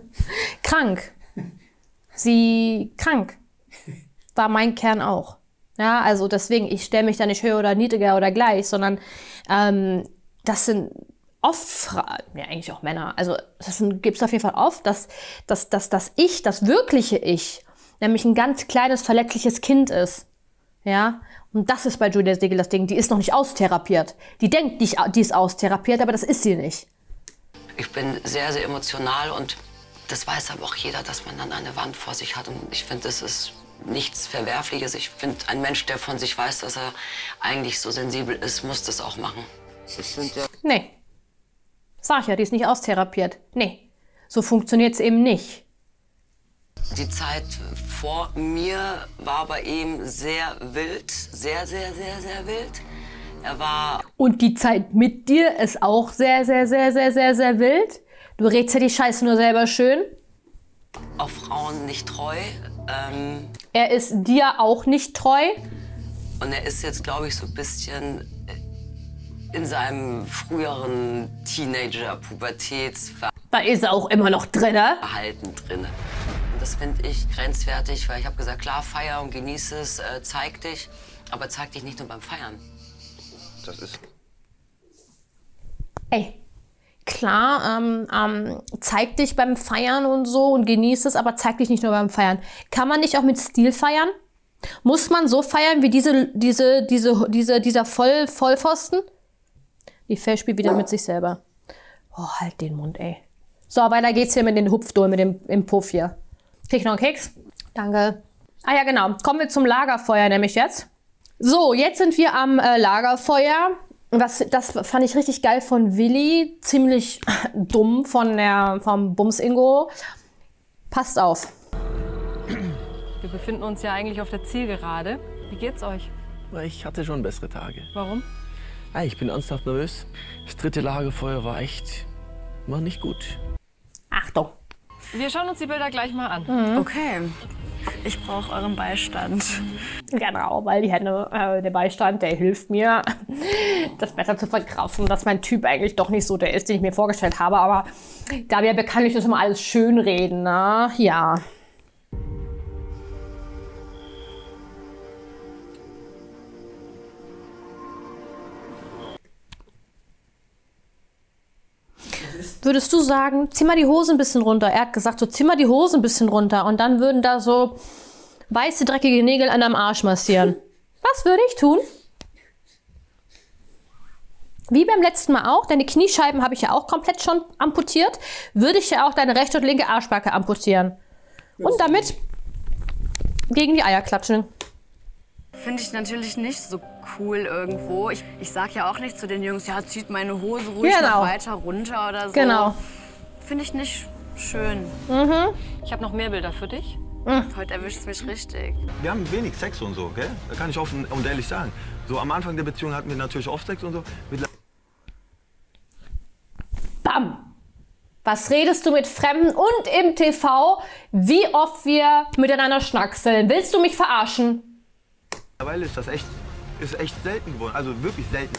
Speaker 1: Krank. Krank. War mein Kern auch. Ja, also deswegen, ich stelle mich da nicht höher oder niedriger oder gleich, sondern das sind oft ja eigentlich auch Männer, also das gibt es auf jeden Fall oft, dass ich, das wirkliche Ich, nämlich ein ganz kleines, verletzliches Kind ist. Ja, und das ist bei Julia Segel das Ding, die ist noch nicht austherapiert. Die denkt, die ist austherapiert, aber das ist sie nicht.
Speaker 12: Ich bin sehr, sehr emotional und das weiß aber auch jeder, dass man dann eine Wand vor sich hat. Und ich finde, das ist nichts Verwerfliches. Ich finde, ein Mensch, der von sich weiß, dass er eigentlich so sensibel ist, muss das auch machen. Das sind ja
Speaker 1: nee. Sag ich ja, die ist nicht austherapiert. Nee, so funktioniert es eben nicht.
Speaker 12: Die Zeit vor mir war bei ihm sehr wild, sehr, sehr, sehr, sehr wild. Er war...
Speaker 1: Und die Zeit mit dir ist auch sehr, sehr, sehr, sehr, sehr, sehr wild. Du redst ja die Scheiße nur selber schön.
Speaker 12: Auch Frauen nicht treu.
Speaker 1: Er ist dir auch nicht treu.
Speaker 12: Und er ist jetzt, glaube ich, so ein bisschen in seinem früheren Teenager-Pubertätsverhalten.
Speaker 1: Da ist er auch immer noch drin, ne?
Speaker 12: Drin. Und das finde ich grenzwertig, weil ich habe gesagt, klar, feier und genieße es, zeig dich, aber zeig dich nicht nur beim Feiern.
Speaker 3: Das ist...
Speaker 1: Ey, klar, zeig dich beim Feiern und so und genieße es, aber zeig dich nicht nur beim Feiern. Kann man nicht auch mit Stil feiern? Muss man so feiern wie dieser Vollpfosten? Die Faye spielt wieder mit sich selber. Oh, halt den Mund, ey. So, weiter geht's hier mit den Hupfdohlen, mit dem im Puff hier. Krieg ich noch einen Keks? Danke. Ah ja, genau. Kommen wir zum Lagerfeuer nämlich jetzt. So, jetzt sind wir am Lagerfeuer. Das fand ich richtig geil von Willi. Ziemlich dumm vom Bums-Ingo. Passt auf.
Speaker 4: Wir befinden uns ja eigentlich auf der Zielgerade. Wie geht's euch?
Speaker 13: Ich hatte schon bessere Tage.
Speaker 4: Warum?
Speaker 13: Ich bin ernsthaft nervös. Das 3. Lagerfeuer war nicht gut.
Speaker 1: Achtung.
Speaker 4: Wir schauen uns die Bilder gleich mal an.
Speaker 9: Okay. Ich brauche euren Beistand.
Speaker 1: Genau, weil der Beistand, der hilft mir, das besser zu verkraften, dass mein Typ eigentlich doch nicht so der ist, den ich mir vorgestellt habe. Aber da wir bekanntlich das immer alles schön reden, ne? Ja. Würdest du sagen, zieh mal die Hose ein bisschen runter? Er hat gesagt, so zieh mal die Hose ein bisschen runter und dann würden da so weiße, dreckige Nägel an deinem Arsch massieren. Was würde ich tun? Wie beim letzten Mal auch, deine Kniescheiben habe ich ja auch komplett schon amputiert, würde ich ja auch deine rechte und linke Arschbacke amputieren. Und damit gegen die Eier klatschen.
Speaker 9: Finde ich natürlich nicht so cool irgendwo. Ich sag ja auch nicht zu den Jungs, ja, zieht meine Hose ruhig noch weiter runter oder so.
Speaker 1: Genau.
Speaker 9: Finde ich nicht schön.
Speaker 4: Ich habe noch mehr Bilder für dich.
Speaker 9: Heute erwischt es mich richtig.
Speaker 3: Wir haben wenig Sex und so, gell? Da kann ich offen und ehrlich sagen. So am Anfang der Beziehung hatten wir natürlich oft Sex und so.
Speaker 1: Bam! Was redest du mit Fremden und im TV, wie oft wir miteinander schnackseln? Willst du mich verarschen?
Speaker 3: Mittlerweile ist das echt selten geworden, also wirklich selten.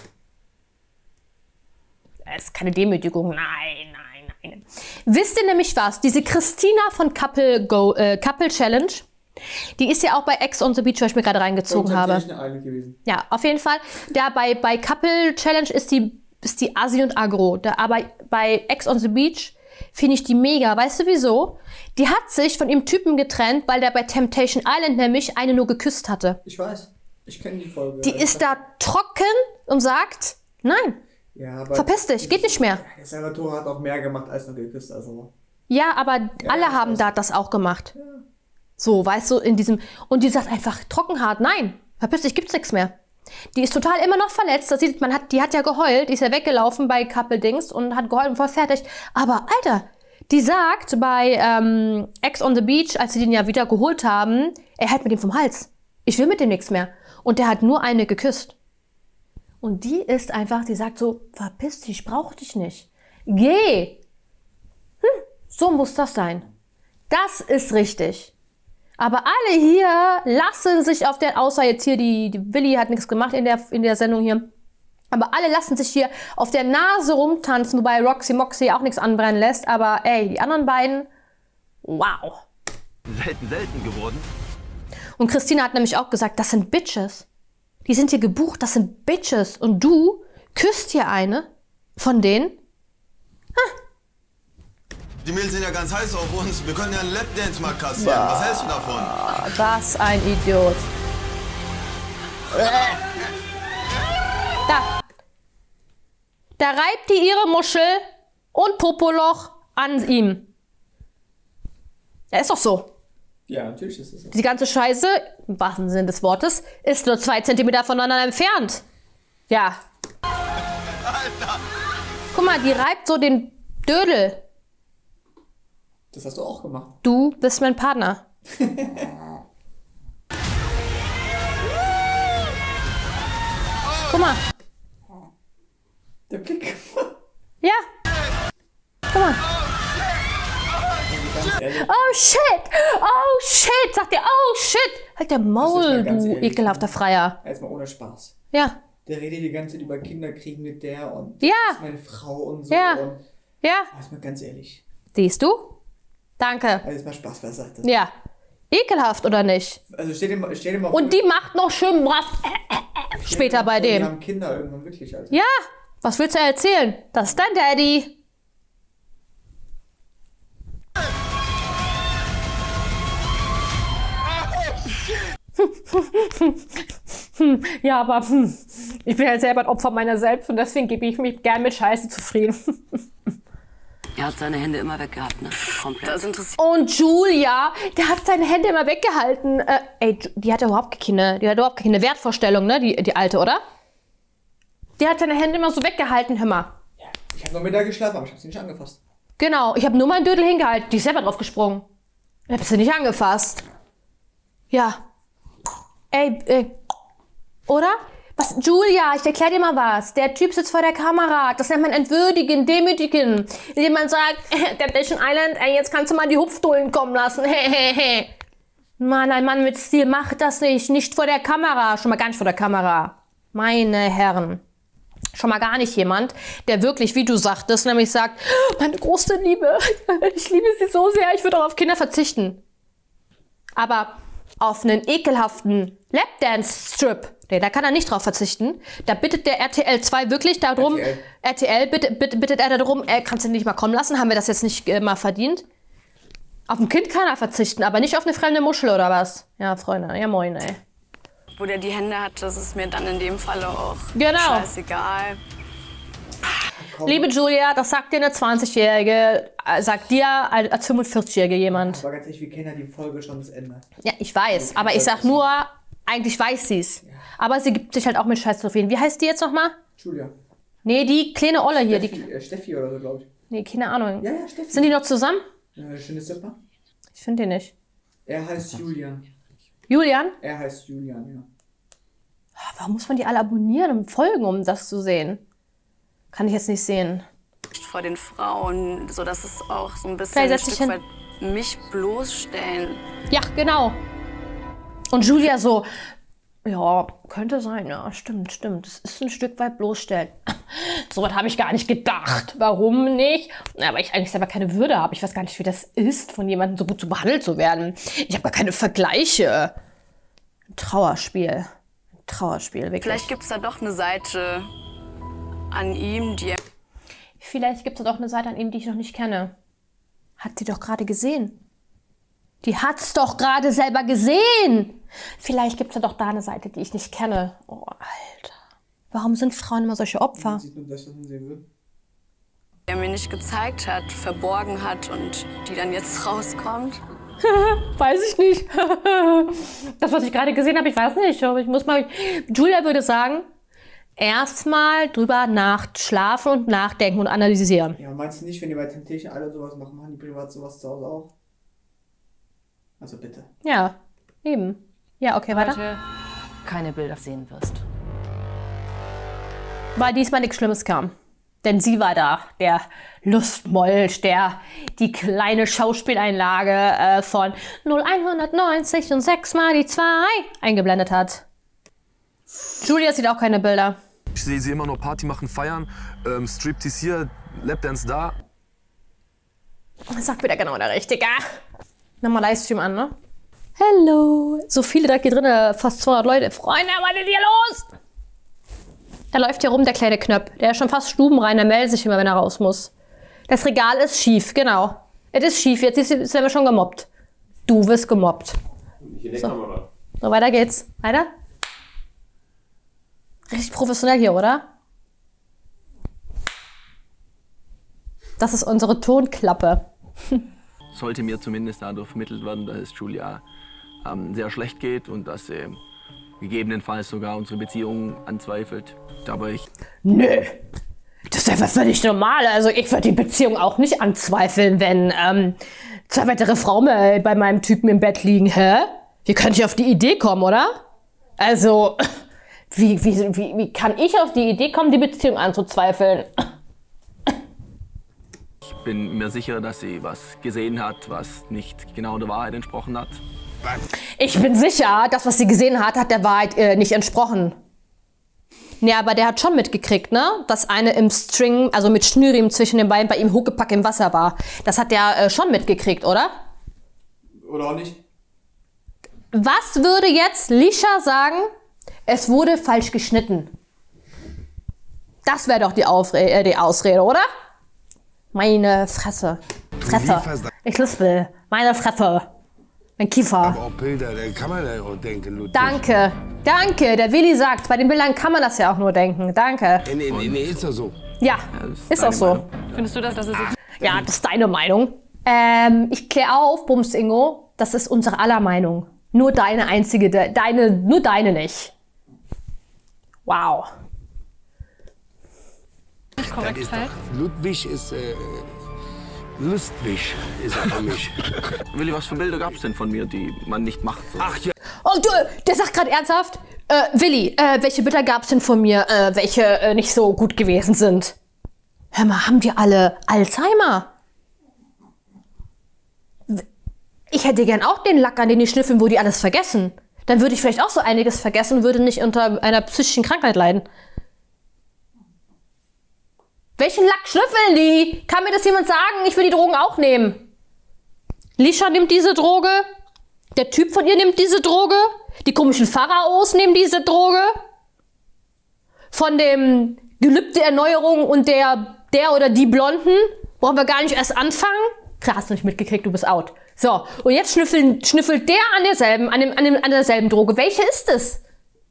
Speaker 1: Es ist keine Demütigung, nein, nein, nein. Wisst ihr nämlich was? Diese Christina von Couple Challenge, die ist ja auch bei Ex on the Beach, was ich mir gerade reingezogen habe. Ja, auf jeden Fall. Bei Couple Challenge ist die Assi und Agro. Aber bei Ex on the Beach finde ich die mega. Weißt du wieso? Die hat sich von ihrem Typen getrennt, weil der bei Temptation Island nämlich eine nur geküsst hatte.
Speaker 2: Ich weiß. Ich kenne die Folge.
Speaker 1: Die ist da trocken und sagt, nein,
Speaker 2: ja, aber
Speaker 1: verpiss dich, geht nicht mehr.
Speaker 2: Salvatore hat auch mehr gemacht als nur geküsst. Also.
Speaker 1: Ja, aber alle haben da das auch gemacht. Ja. So, weißt du, in diesem... Und die sagt einfach trockenhart, nein, verpiss dich, gibt's nichts mehr. Die ist total immer noch verletzt. Das sieht, die hat ja geheult, die ist ja weggelaufen bei Couple-Dings und hat geheult und voll fertig. Aber, Alter, die sagt bei Ex on the Beach, als sie den ja wieder geholt haben, er hält mit ihm vom Hals. Ich will mit dem nichts mehr. Und der hat nur eine geküsst. Und die ist einfach, die sagt so, verpiss dich, ich brauch dich nicht. Geh. So muss das sein. Das ist richtig. Aber alle hier lassen sich auf der, außer jetzt hier, die Willi hat nichts gemacht in der Sendung hier, aber alle lassen sich hier auf der Nase rumtanzen, wobei Roxy Moxy auch nichts anbrennen lässt, aber ey, die anderen beiden, wow.
Speaker 3: Selten geworden.
Speaker 1: Und Christina hat nämlich auch gesagt, das sind Bitches. Die sind hier gebucht, das sind Bitches. Und du küsst hier eine von denen?
Speaker 3: Die Mädels sind ja ganz heiß auf uns. Wir können ja einen Lapdance mal kassieren. Was hältst du davon?
Speaker 1: Was ein Idiot. Da reibt die ihre Muschel und Popoloch an ihm. Ja, ist doch so.
Speaker 2: Ja, natürlich ist es so.
Speaker 1: Die ganze Scheiße, im wahrsten Sinne des Wortes, ist nur 2 Zentimeter voneinander entfernt. Ja.
Speaker 3: Alter.
Speaker 1: Guck mal, die reibt so den Dödel.
Speaker 2: Das hast du auch gemacht.
Speaker 1: Du bist mein Partner. Guck mal.
Speaker 2: Der Blick.
Speaker 1: Ja. Guck mal. Oh shit! Oh shit! Sagt er, oh shit! Halt der Maul, du ekelhafter Freier.
Speaker 2: Erstmal ohne Spaß.
Speaker 1: Ja.
Speaker 2: Der redet die ganze Zeit über Kinderkrieg mit der und
Speaker 1: ja.
Speaker 2: Das ist meine Frau und so.
Speaker 1: Ja.
Speaker 2: Und
Speaker 1: ja.
Speaker 2: Erstmal ganz ehrlich.
Speaker 1: Siehst du? Danke.
Speaker 2: Also jetzt mal Spaß beiseite.
Speaker 1: Ja. Ekelhaft, oder nicht?
Speaker 2: Also stell dir mal vor,
Speaker 1: und die macht noch schön brav später bei dem.
Speaker 2: Die haben Kinder irgendwann wirklich, Alter.
Speaker 1: Ja. Was willst du erzählen? Das ist dein Daddy. Ja, aber ich bin halt selber ein Opfer meiner selbst und deswegen gebe ich mich gern mit Scheiße zufrieden.
Speaker 12: Er hat seine Hände immer weggehabt, ne? Komplett. Das interessiert.
Speaker 1: Und Julia, der hat seine Hände immer weggehalten. Ey, die hat überhaupt keine Wertvorstellung, ne? Die Alte, oder? Die hat seine Hände immer so weggehalten, hör mal.
Speaker 2: Ja, ich habe noch mit der geschlafen, aber ich habe sie nicht angefasst.
Speaker 1: Genau, ich habe nur meinen Dödel hingehalten. Die ist selber drauf gesprungen. Ich habe sie nicht angefasst. Ja. Ey. Oder? Was, Julia, ich erklär dir mal was. Der Typ sitzt vor der Kamera. Das nennt man entwürdigen, demütigen. Indem man sagt, Temptation Island, ey, jetzt kannst du mal die Hupfdullen kommen lassen. Mann, ein Mann mit Stil macht das nicht. Nicht vor der Kamera. Schon mal gar nicht vor der Kamera. Meine Herren. Schon mal gar nicht jemand, der wirklich, wie du sagtest, nämlich sagt, meine große Liebe, ich liebe sie so sehr, ich würde auch auf Kinder verzichten. Aber auf einen ekelhaften Lapdance-Strip, da kann er nicht drauf verzichten. Da bittet der RTL 2 wirklich darum, RTL bittet er darum, kannst du nicht mal kommen lassen, haben wir das jetzt nicht mal verdient? Auf ein Kind kann er verzichten, aber nicht auf eine fremde Muschel oder was? Ja, Freunde, ja moin, ey.
Speaker 9: Wo der die Hände hat, das ist mir dann in dem Fall auch
Speaker 1: scheißegal. Liebe Julia, das sagt dir eine 20-Jährige, sagt dir als 45-Jährige jemand.
Speaker 2: Aber ganz ehrlich, wir kennen ja die Folge schon das Ende.
Speaker 1: Ja, ich weiß, aber ich sag nur, eigentlich weiß sie's. Ja. Aber sie gibt sich halt auch mit Scheiß zufrieden. Wie heißt die jetzt nochmal?
Speaker 2: Julia.
Speaker 1: Nee, die kleine Olle hier.
Speaker 2: Steffi oder so, glaube ich.
Speaker 1: Nee, keine Ahnung.
Speaker 2: Ja, Steffi.
Speaker 1: Sind die noch zusammen?
Speaker 2: Schöne Zipper.
Speaker 1: Ich finde die nicht.
Speaker 2: Er heißt Julian.
Speaker 1: Julian?
Speaker 2: Er heißt Julian, ja.
Speaker 1: Warum muss man die alle abonnieren und folgen, um das zu sehen? Kann ich jetzt nicht sehen.
Speaker 9: Vor den Frauen, so dass es auch so ein bisschen ein Stück weit mich bloßstellen.
Speaker 1: Ja, genau. Und Julia so, ja, könnte sein, ja, stimmt. Das ist ein Stück weit bloßstellen. So was habe ich gar nicht gedacht. Warum nicht? Ja, weil ich eigentlich selber keine Würde habe. Ich weiß gar nicht, wie das ist, von jemandem so gut behandelt zu werden. Ich habe gar keine Vergleiche. Ein Trauerspiel. Wirklich.
Speaker 9: Vielleicht gibt es da doch eine Seite an ihm, die...
Speaker 1: Vielleicht gibt es da doch eine Seite an ihm, die ich noch nicht kenne. Hat sie doch gerade gesehen. Die hat's doch gerade selber gesehen. Vielleicht gibt es da doch da eine Seite, die ich nicht kenne. Oh, Alter. Warum sind Frauen immer solche Opfer?
Speaker 2: Sieht nur das, was man sehen will.
Speaker 9: Die er mir nicht gezeigt hat, verborgen hat und die dann jetzt rauskommt.
Speaker 1: Weiß ich nicht. Das, was ich gerade gesehen habe, ich weiß nicht. Ich muss mal. Julia würde sagen, erstmal drüber schlafen und nachdenken und analysieren.
Speaker 2: Ja, meinst du nicht, wenn die bei Temptation alle sowas machen, machen die privat sowas zu Hause auch? Also bitte.
Speaker 1: Ja, eben. Ja, okay, weiter.
Speaker 4: Heute keine Bilder sehen wirst.
Speaker 1: Weil diesmal nichts Schlimmes kam. Denn sie war da, der Lustmolch, der die kleine Schauspieleinlage von 0190 und 6 mal die 2 eingeblendet hat. Julia sieht auch keine Bilder.
Speaker 11: Ich sehe sie immer nur Party machen, feiern, Striptease hier, Lapdance da.
Speaker 1: Das sagt wieder genau der Richtige. Nochmal Livestream an, ne? Hello. So viele direkt hier drin, fast 200 Leute. Freunde, was ist hier los? Da läuft hier rum der kleine Knöpf. Der ist schon fast stubenrein, der meldet sich immer, wenn er raus muss. Das Regal ist schief, genau. Es ist schief, jetzt werden wir schon gemobbt. Du wirst gemobbt. So, weiter geht's. Weiter. Richtig professionell hier, oder? Das ist unsere Tonklappe.
Speaker 7: Sollte mir zumindest dadurch vermittelt werden, dass es Julia sehr schlecht geht und dass sie gegebenenfalls sogar unsere Beziehung anzweifelt. Aber
Speaker 1: Nö, das ist einfach völlig normal. Also ich würde die Beziehung auch nicht anzweifeln, wenn 2 weitere Frauen bei meinem Typen im Bett liegen. Hä? Wie könnt ihr auf die Idee kommen, oder? Also, wie kann ich auf die Idee kommen, die Beziehung anzuzweifeln?
Speaker 7: ich bin mir sicher, dass sie was gesehen hat, was nicht genau der Wahrheit entsprochen hat.
Speaker 1: Ich bin sicher, das, was sie gesehen hat, hat der Wahrheit nicht entsprochen. Nee, aber der hat schon mitgekriegt, ne? Dass eine im String, also mit Schnürriemen zwischen den Beinen bei ihm Huckepack im Wasser war. Das hat der schon mitgekriegt, oder?
Speaker 2: Oder auch nicht?
Speaker 1: Was würde jetzt Lisha sagen? Es wurde falsch geschnitten. Das wäre doch die Ausrede, oder? Meine Fresse. Ich lispel. Meine Fresse. Mein Kiefer.
Speaker 18: Aber auch Bilder, da kann man ja auch denken, Ludwig.
Speaker 1: Danke. Danke. Der Willi sagt, bei den Bildern kann man das ja auch nur denken. Danke.
Speaker 18: Nee, ist doch so.
Speaker 1: Ja, ist auch so.
Speaker 4: Findest du das, dass es...
Speaker 1: Ja, das ist deine Meinung. Ich kläre auf, Bums Ingo, das ist unsere aller Meinung. Nur deine einzige, nur deine nicht. Wow.
Speaker 18: Nicht korrekt, Ludwig ist, Lustwig ist er für mich.
Speaker 7: Willi, was für Bilder gab es denn von mir, die man nicht macht? So?
Speaker 18: Ach ja.
Speaker 1: Oh, du, der sagt gerade ernsthaft, Willi, welche Bilder gab es denn von mir, welche nicht so gut gewesen sind? Hör mal, haben die alle Alzheimer? Ich hätte gern auch den Lack, an den die schnüffeln, wo die alles vergessen. Dann würde ich vielleicht auch so einiges vergessen und würde nicht unter einer psychischen Krankheit leiden. Welchen Lack schnüffeln die? Kann mir das jemand sagen? Ich will die Drogen auch nehmen. Lisha nimmt diese Droge. Der Typ von ihr nimmt diese Droge. Die komischen Pharaos nehmen diese Droge. Von dem Gelübde Erneuerung und der oder die Blonden brauchen wir gar nicht erst anfangen. Klar, hast du nicht mitgekriegt, du bist out. So, und jetzt schnüffelt der an derselben Droge. Welche ist es?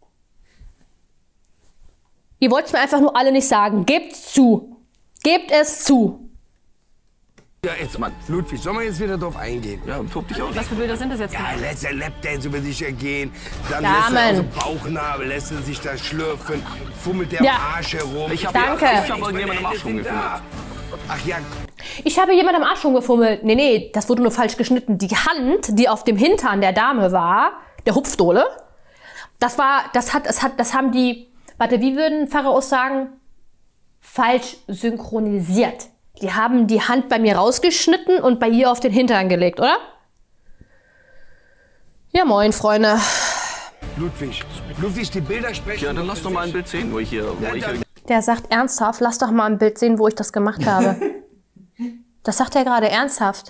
Speaker 1: Ihr wollt es mir einfach nur alle nicht sagen. Gebt's zu. Gebt es zu.
Speaker 18: Ja, jetzt, Mann. Ludwig, sollen wir jetzt wieder drauf eingehen?
Speaker 7: Ja, tob dich auch.
Speaker 4: Was für Bilder sind das jetzt?
Speaker 18: Ja, lässt er Lapdance über dich ergehen, dann
Speaker 1: Ja,
Speaker 18: lässt er aus
Speaker 1: Mann.
Speaker 18: dem Bauchnabel, lässt er sich da schlürfen, fummelt der
Speaker 1: Ja.
Speaker 18: am Arsch herum.
Speaker 1: Danke.
Speaker 7: Ich hab irgendjemand am Arsch rumgefummelt.
Speaker 18: Ach ja.
Speaker 1: Ich habe jemand am Arsch rumgefummelt. Nee, das wurde nur falsch geschnitten. Die Hand, die auf dem Hintern der Dame war, der Hupfdohle, das haben die, warte, wie würden Pharaos sagen? Falsch synchronisiert. Die haben die Hand bei mir rausgeschnitten und bei ihr auf den Hintern gelegt, oder? Ja, moin, Freunde.
Speaker 18: Ludwig, die Bilder sprechen.
Speaker 7: Ja, dann lass doch mal ein Bild sehen, wo ich hier...
Speaker 1: Der sagt ernsthaft, lass doch mal ein Bild sehen, wo ich das gemacht habe. Das sagt er gerade ernsthaft.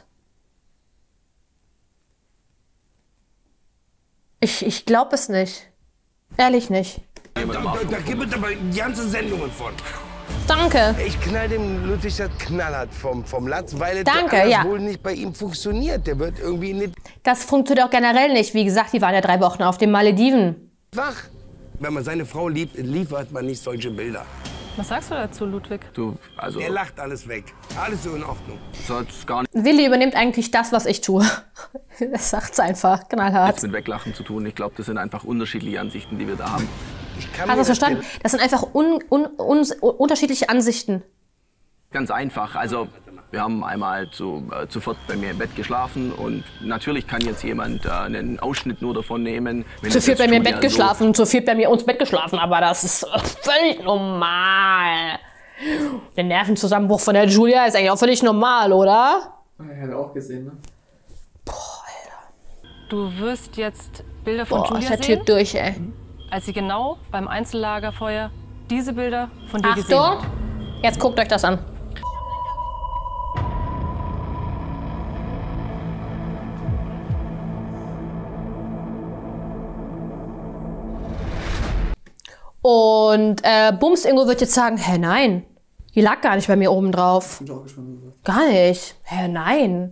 Speaker 1: Ich glaube es nicht. Ehrlich nicht.
Speaker 18: Da gibt es aber ganze Sendungen von.
Speaker 1: Danke.
Speaker 18: Ich knall dem Ludwig das knallhart vom Latz, weil
Speaker 1: Danke,
Speaker 18: das
Speaker 1: ja.
Speaker 18: wohl nicht bei ihm funktioniert. Der wird irgendwie nicht
Speaker 1: Das funktioniert auch generell nicht. Wie gesagt, die waren ja 3 Wochen auf den Malediven.
Speaker 18: wach. Wenn man seine Frau liebt, liefert man nicht solche Bilder.
Speaker 4: Was sagst du dazu, Ludwig?
Speaker 7: Also
Speaker 18: Er lacht alles weg. Alles so in Ordnung.
Speaker 7: soll's gar
Speaker 1: Willi übernimmt eigentlich das, was ich tue. Er sagt's einfach, knallhart.
Speaker 7: nichts mit Weglachen zu tun. Ich glaube, das sind einfach unterschiedliche Ansichten, die wir da haben.
Speaker 1: Hast du das verstanden? Das sind einfach unterschiedliche Ansichten.
Speaker 7: Ganz einfach. Also, wir haben einmal zu viert bei mir im Bett geschlafen und natürlich kann jetzt jemand einen Ausschnitt nur davon nehmen. Wenn
Speaker 1: Zu
Speaker 7: es
Speaker 1: viel
Speaker 7: jetzt
Speaker 1: bei mir im
Speaker 7: Julia
Speaker 1: Bett geschlafen, zu viel bei mir ins Bett geschlafen, aber das ist völlig normal. Der Nervenzusammenbruch von der Julia ist eigentlich auch völlig normal, oder?
Speaker 2: Er hat auch gesehen, ne?
Speaker 4: Du wirst jetzt Bilder von
Speaker 1: Boah,
Speaker 4: Julia
Speaker 1: ist der
Speaker 4: sehen,
Speaker 1: Typ durch, ey.
Speaker 4: als sie genau beim Einzellagerfeuer diese Bilder von dir gesehen
Speaker 1: Achtung,
Speaker 4: hat.
Speaker 1: jetzt guckt euch das an. Und Bums Ingo wird jetzt sagen, hä, nein, die lag gar nicht bei mir oben drauf.
Speaker 2: Bin ich auch gespannt, wie das
Speaker 1: Gar nicht. Hä, nein.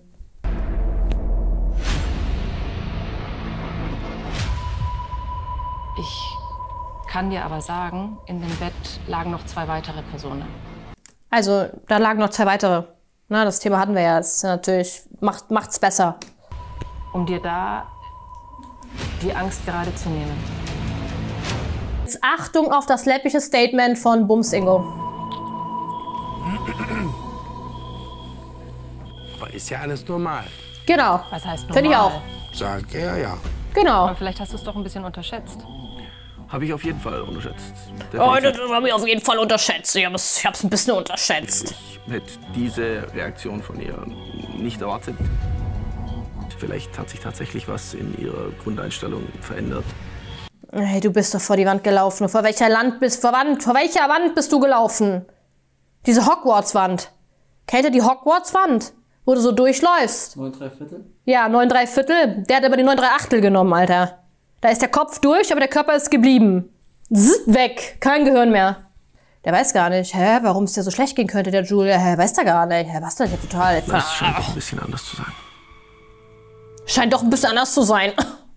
Speaker 4: Ich kann dir aber sagen, in dem Bett lagen noch 2 weitere Personen.
Speaker 1: Also, da lagen noch 2 weitere. Na, das Thema hatten wir ja. Das ist natürlich, macht's besser.
Speaker 4: Um dir da die Angst gerade zu nehmen.
Speaker 1: Jetzt Achtung auf das läppische Statement von Bums Ingo.
Speaker 18: Aber ist ja alles normal.
Speaker 1: Genau.
Speaker 4: Was heißt normal?
Speaker 1: Finde ich auch.
Speaker 18: Sagt er, ja.
Speaker 1: Genau.
Speaker 4: Aber vielleicht hast du es doch ein bisschen unterschätzt.
Speaker 7: Habe ich auf jeden Fall unterschätzt.
Speaker 1: Oh, das habe ich auf jeden Fall unterschätzt. Ich hab's ein bisschen unterschätzt.
Speaker 7: Ich hätte diese Reaktion von ihr nicht erwartet. Vielleicht hat sich tatsächlich was in ihrer Grundeinstellung verändert.
Speaker 1: Hey, du bist doch vor die Wand gelaufen. Vor welcher Wand bist du gelaufen? Diese Hogwarts-Wand. Kennt ihr die Hogwarts-Wand? Wo du so durchläufst.
Speaker 2: 9 3/4?
Speaker 1: Ja, 9 3/4. Der hat aber die 9 3/8 genommen, Alter. Da ist der Kopf durch, aber der Körper ist geblieben. Zzt, weg. Kein Gehirn mehr. Der weiß gar nicht, warum es dir so schlecht gehen könnte, der Julia. Weiß der gar nicht. Was denn? Ich hab total...
Speaker 7: Das scheint doch ein bisschen anders zu sein.
Speaker 1: Scheint doch ein bisschen anders zu sein.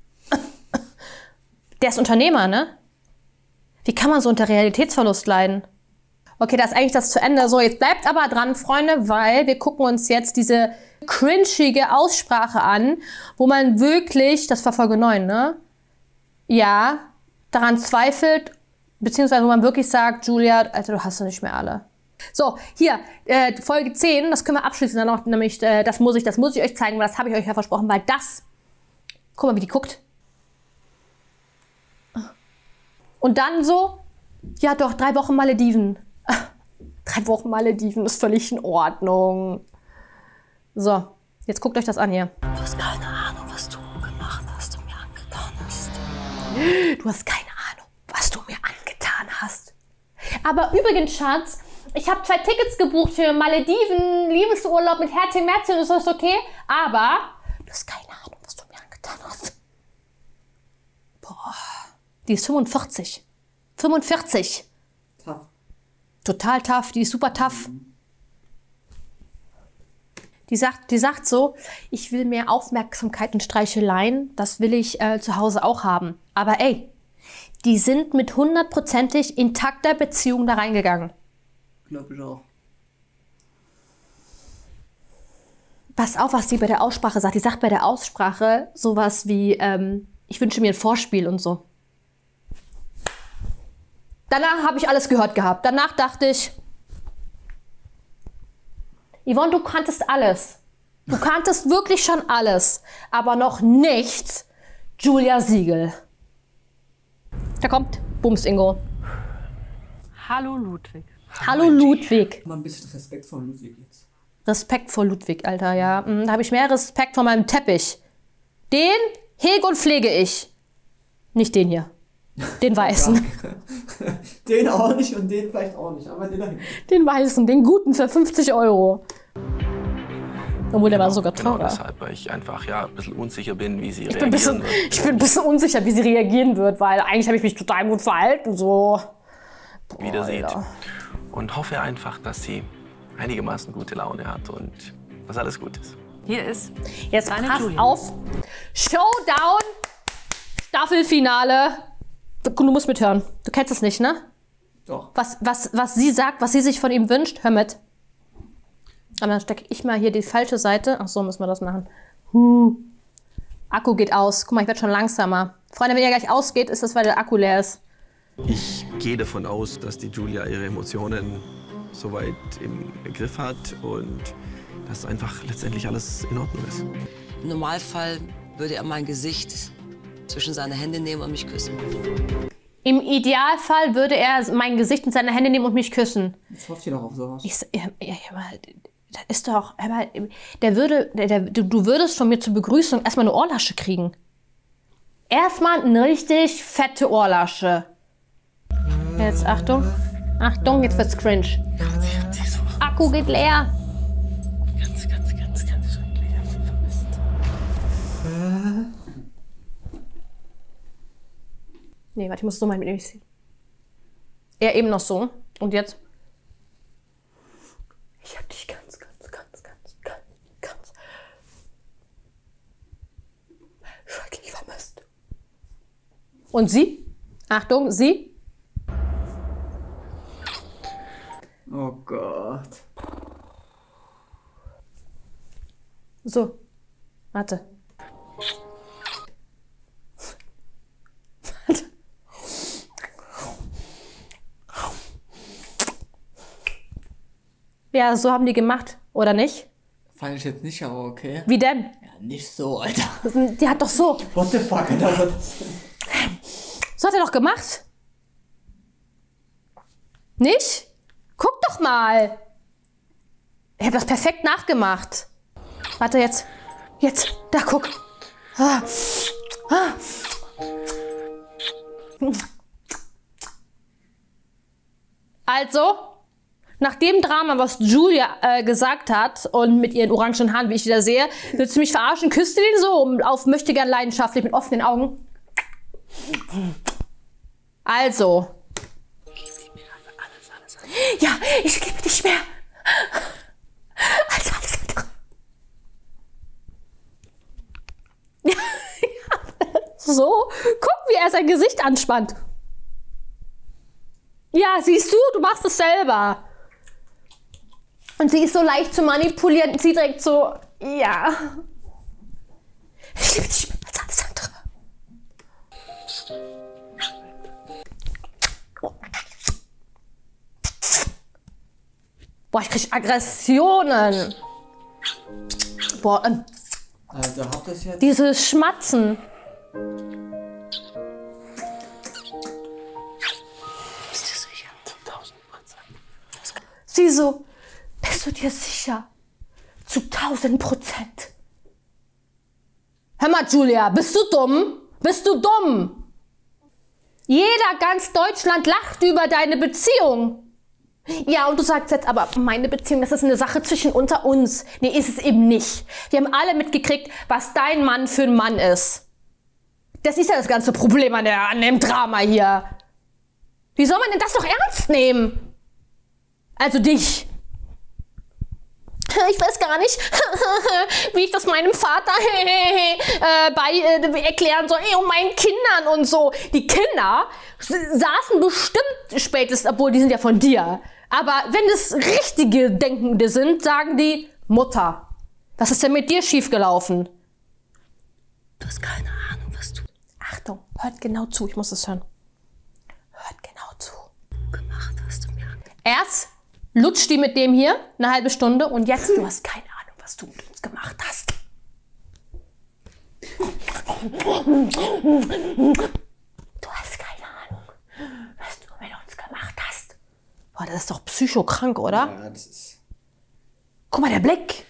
Speaker 1: Der ist Unternehmer, ne? Wie kann man so unter Realitätsverlust leiden? Okay, da ist eigentlich das zu Ende. So, jetzt bleibt aber dran, Freunde, weil wir gucken uns jetzt diese cringige Aussprache an, wo man wirklich, das war Folge 9, ne? Ja, daran zweifelt, beziehungsweise wo man wirklich sagt, Julia, Alter, du hast doch nicht mehr alle. So, hier, Folge 10, das können wir abschließen dann noch, nämlich, das muss ich euch zeigen, weil das habe ich euch ja versprochen, weil das, guck mal, wie die guckt. Und dann so, ja doch, 3 Wochen Malediven. 3 Wochen Malediven ist völlig in Ordnung. So, jetzt guckt euch das an hier.
Speaker 12: Du hast keine Ahnung, was du gemacht hast und mir angetan hast.
Speaker 1: Du hast keine Ahnung, was du mir angetan hast. Aber übrigens, Schatz, ich habe 2 Tickets gebucht für Malediven, Liebesurlaub mit Herzchen, Märzchen, ist das okay? Aber du hast keine Ahnung, was du mir angetan hast. Boah, die ist 45. 45.
Speaker 2: Tough.
Speaker 1: Total tough, die ist super tough. Die sagt so, ich will mehr Aufmerksamkeit und Streicheleien, das will ich zu Hause auch haben. Aber ey, die sind mit 100%ig intakter Beziehung da reingegangen.
Speaker 2: Glaube ich auch.
Speaker 1: Pass auf, was die bei der Aussprache sagt. Die sagt bei der Aussprache sowas wie, ich wünsche mir ein Vorspiel und so. Danach habe ich alles gehört gehabt. Danach dachte ich, Yvonne, du kanntest alles. Du kanntest wirklich schon alles. Aber noch nicht Julia Siegel. Da kommt Bums Ingo.
Speaker 4: Hallo Ludwig.
Speaker 1: Hallo Ludwig.
Speaker 2: Mal ein bisschen Respekt vor Ludwig jetzt.
Speaker 1: Respekt vor Ludwig, Alter, ja. Da habe ich mehr Respekt vor meinem Teppich. Den hege und pflege ich. Nicht den hier. Den weißen.
Speaker 2: Den auch nicht und den vielleicht auch nicht, aber den dahin.
Speaker 1: Den weißen, den guten für 50 €. Obwohl, der war sogar teurer.
Speaker 7: Genau deshalb, weil ich einfach ein bisschen unsicher bin, wie sie
Speaker 1: Ich
Speaker 7: reagieren wird.
Speaker 1: bin ein bisschen unsicher, wie sie reagieren wird, weil eigentlich habe ich mich total gut verhalten. So.
Speaker 7: Wieder sieht. Und hoffe einfach, dass sie einigermaßen gute Laune hat und dass alles gut ist.
Speaker 4: Hier ist
Speaker 1: jetzt pass auf. Showdown, Staffelfinale. Du musst mithören. Du kennst es nicht, ne?
Speaker 2: Doch.
Speaker 1: Was sie sagt, was sie sich von ihm wünscht, hör mit. Aber dann stecke ich mal hier die falsche Seite. Ach so, müssen wir das machen. Akku geht aus. Guck mal, ich werde schon langsamer. Freunde, wenn ihr gleich ausgeht, ist das, weil der Akku leer ist.
Speaker 7: Ich gehe davon aus, dass die Julia ihre Emotionen soweit im Griff hat und dass einfach letztendlich alles in Ordnung ist.
Speaker 12: Im Normalfall würde er mein Gesicht zwischen seine Hände nehmen und mich küssen.
Speaker 1: Im Idealfall würde er mein Gesicht in seine Hände nehmen und mich küssen.
Speaker 2: Ich hoffe doch auf sowas.
Speaker 1: Das ist doch, du würdest von mir zur Begrüßung erstmal eine Ohrlasche kriegen. Erstmal eine richtig fette Ohrlasche. Jetzt Achtung. Achtung, jetzt wird's cringe. Akku geht leer.
Speaker 12: Ganz leer vermisst.
Speaker 1: Nee, warte, ich muss so mal mit ihm sehen. Er eben noch so. Und jetzt? Ich hab dich ganz schrecklich vermisst. Und sie? Achtung, sie?
Speaker 2: Oh Gott.
Speaker 1: So. Warte. Ja, so haben die gemacht, oder nicht?
Speaker 2: Fand ich jetzt nicht, aber okay.
Speaker 1: Wie denn?
Speaker 2: Ja, nicht so, Alter.
Speaker 1: Die hat doch so.
Speaker 2: What the fuck, Alter?
Speaker 1: So hat er doch gemacht. Nicht? Guck doch mal. Ich habe das perfekt nachgemacht. Warte, jetzt. Jetzt. Da, guck. Ah. Ah. Also, nach dem Drama, was Julia gesagt hat und mit ihren orangen Haaren, wie ich wieder sehe, willst du mich verarschen? Küsst du den so auf möchte gern leidenschaftlich mit offenen Augen? Also. Ja, ich liebe dich mehr. Als alles andere. Ja, so. Guck, wie er sein Gesicht anspannt. Ja, siehst du, du machst es selber. Und sie ist so leicht zu manipulieren. Sie direkt so, ja. Ich liebe dich mehr als alles andere. Boah, ich krieg Aggressionen. Boah,
Speaker 2: also habt das jetzt?
Speaker 1: Dieses Schmatzen. Bist du sicher? 1000%. Sie so, bist du dir sicher? Zu 1000%. Hör mal, Julia, bist du dumm? Bist du dumm? Jeder, ganz Deutschland lacht über deine Beziehung. Ja, und du sagst jetzt aber, meine Beziehung, das ist eine Sache zwischen unter uns. Nee, ist es eben nicht. Wir haben alle mitgekriegt, was dein Mann für ein Mann ist. Das ist ja das ganze Problem an dem Drama hier. Wie soll man denn das doch ernst nehmen? Also dich. Ich weiß gar nicht, wie ich das meinem Vater erklären soll und meinen Kindern und so. Die Kinder saßen bestimmt spätestens, obwohl die sind ja von dir. Aber wenn es richtige Denkende sind, sagen die, Mutter, was ist denn mit dir schiefgelaufen? Du hast keine Ahnung, was du... Achtung, hört genau zu, ich muss es hören. Hört genau zu. Gemacht hast du mir. Erst lutscht die mit dem hier eine halbe Stunde und jetzt, du hast keine Ahnung, was du mit uns gemacht hast. Du hast keine Ahnung, was du mit uns gemacht hast. Boah, das ist doch psychokrank, oder?
Speaker 2: Ja, das ist...
Speaker 1: Guck mal, der Blick.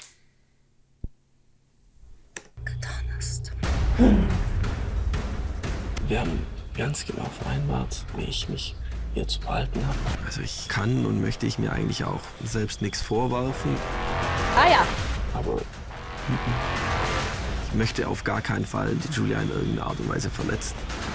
Speaker 7: Getan hast. Wir haben ganz genau vereinbart, wie ich mich hier zu verhalten habe.
Speaker 3: Also ich kann und möchte ich mir eigentlich auch selbst nichts vorwerfen.
Speaker 1: Ah ja.
Speaker 3: Aber ich möchte auf gar keinen Fall die Julia in irgendeiner Art und Weise verletzen.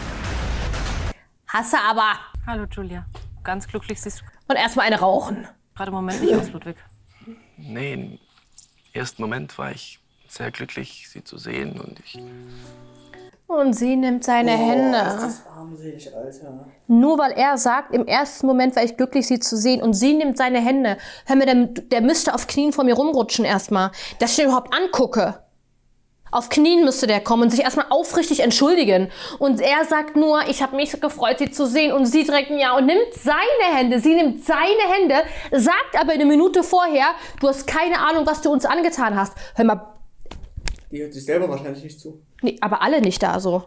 Speaker 1: Hasse aber.
Speaker 4: Hallo Julia. Ganz glücklich siehst du.
Speaker 1: Und erstmal eine rauchen.
Speaker 4: Gerade im Moment nicht aus, Ludwig.
Speaker 7: Nee, im ersten Moment war ich sehr glücklich, sie zu sehen
Speaker 1: Und sie nimmt seine Hände.
Speaker 2: Ist das armselig, Alter.
Speaker 1: Nur weil er sagt, im ersten Moment war ich glücklich, sie zu sehen. Und sie nimmt seine Hände. Hör mir, der müsste auf Knien vor mir rumrutschen erstmal. Dass ich den überhaupt angucke. Auf Knien müsste der kommen und sich erstmal aufrichtig entschuldigen. Und er sagt nur, ich habe mich gefreut, sie zu sehen. Und sie direkt ja und nimmt seine Hände. Sie nimmt seine Hände, sagt aber eine Minute vorher, du hast keine Ahnung, was du uns angetan hast. Hör mal.
Speaker 2: Die hört sich selber wahrscheinlich nicht zu.
Speaker 1: Nee, aber alle nicht da so.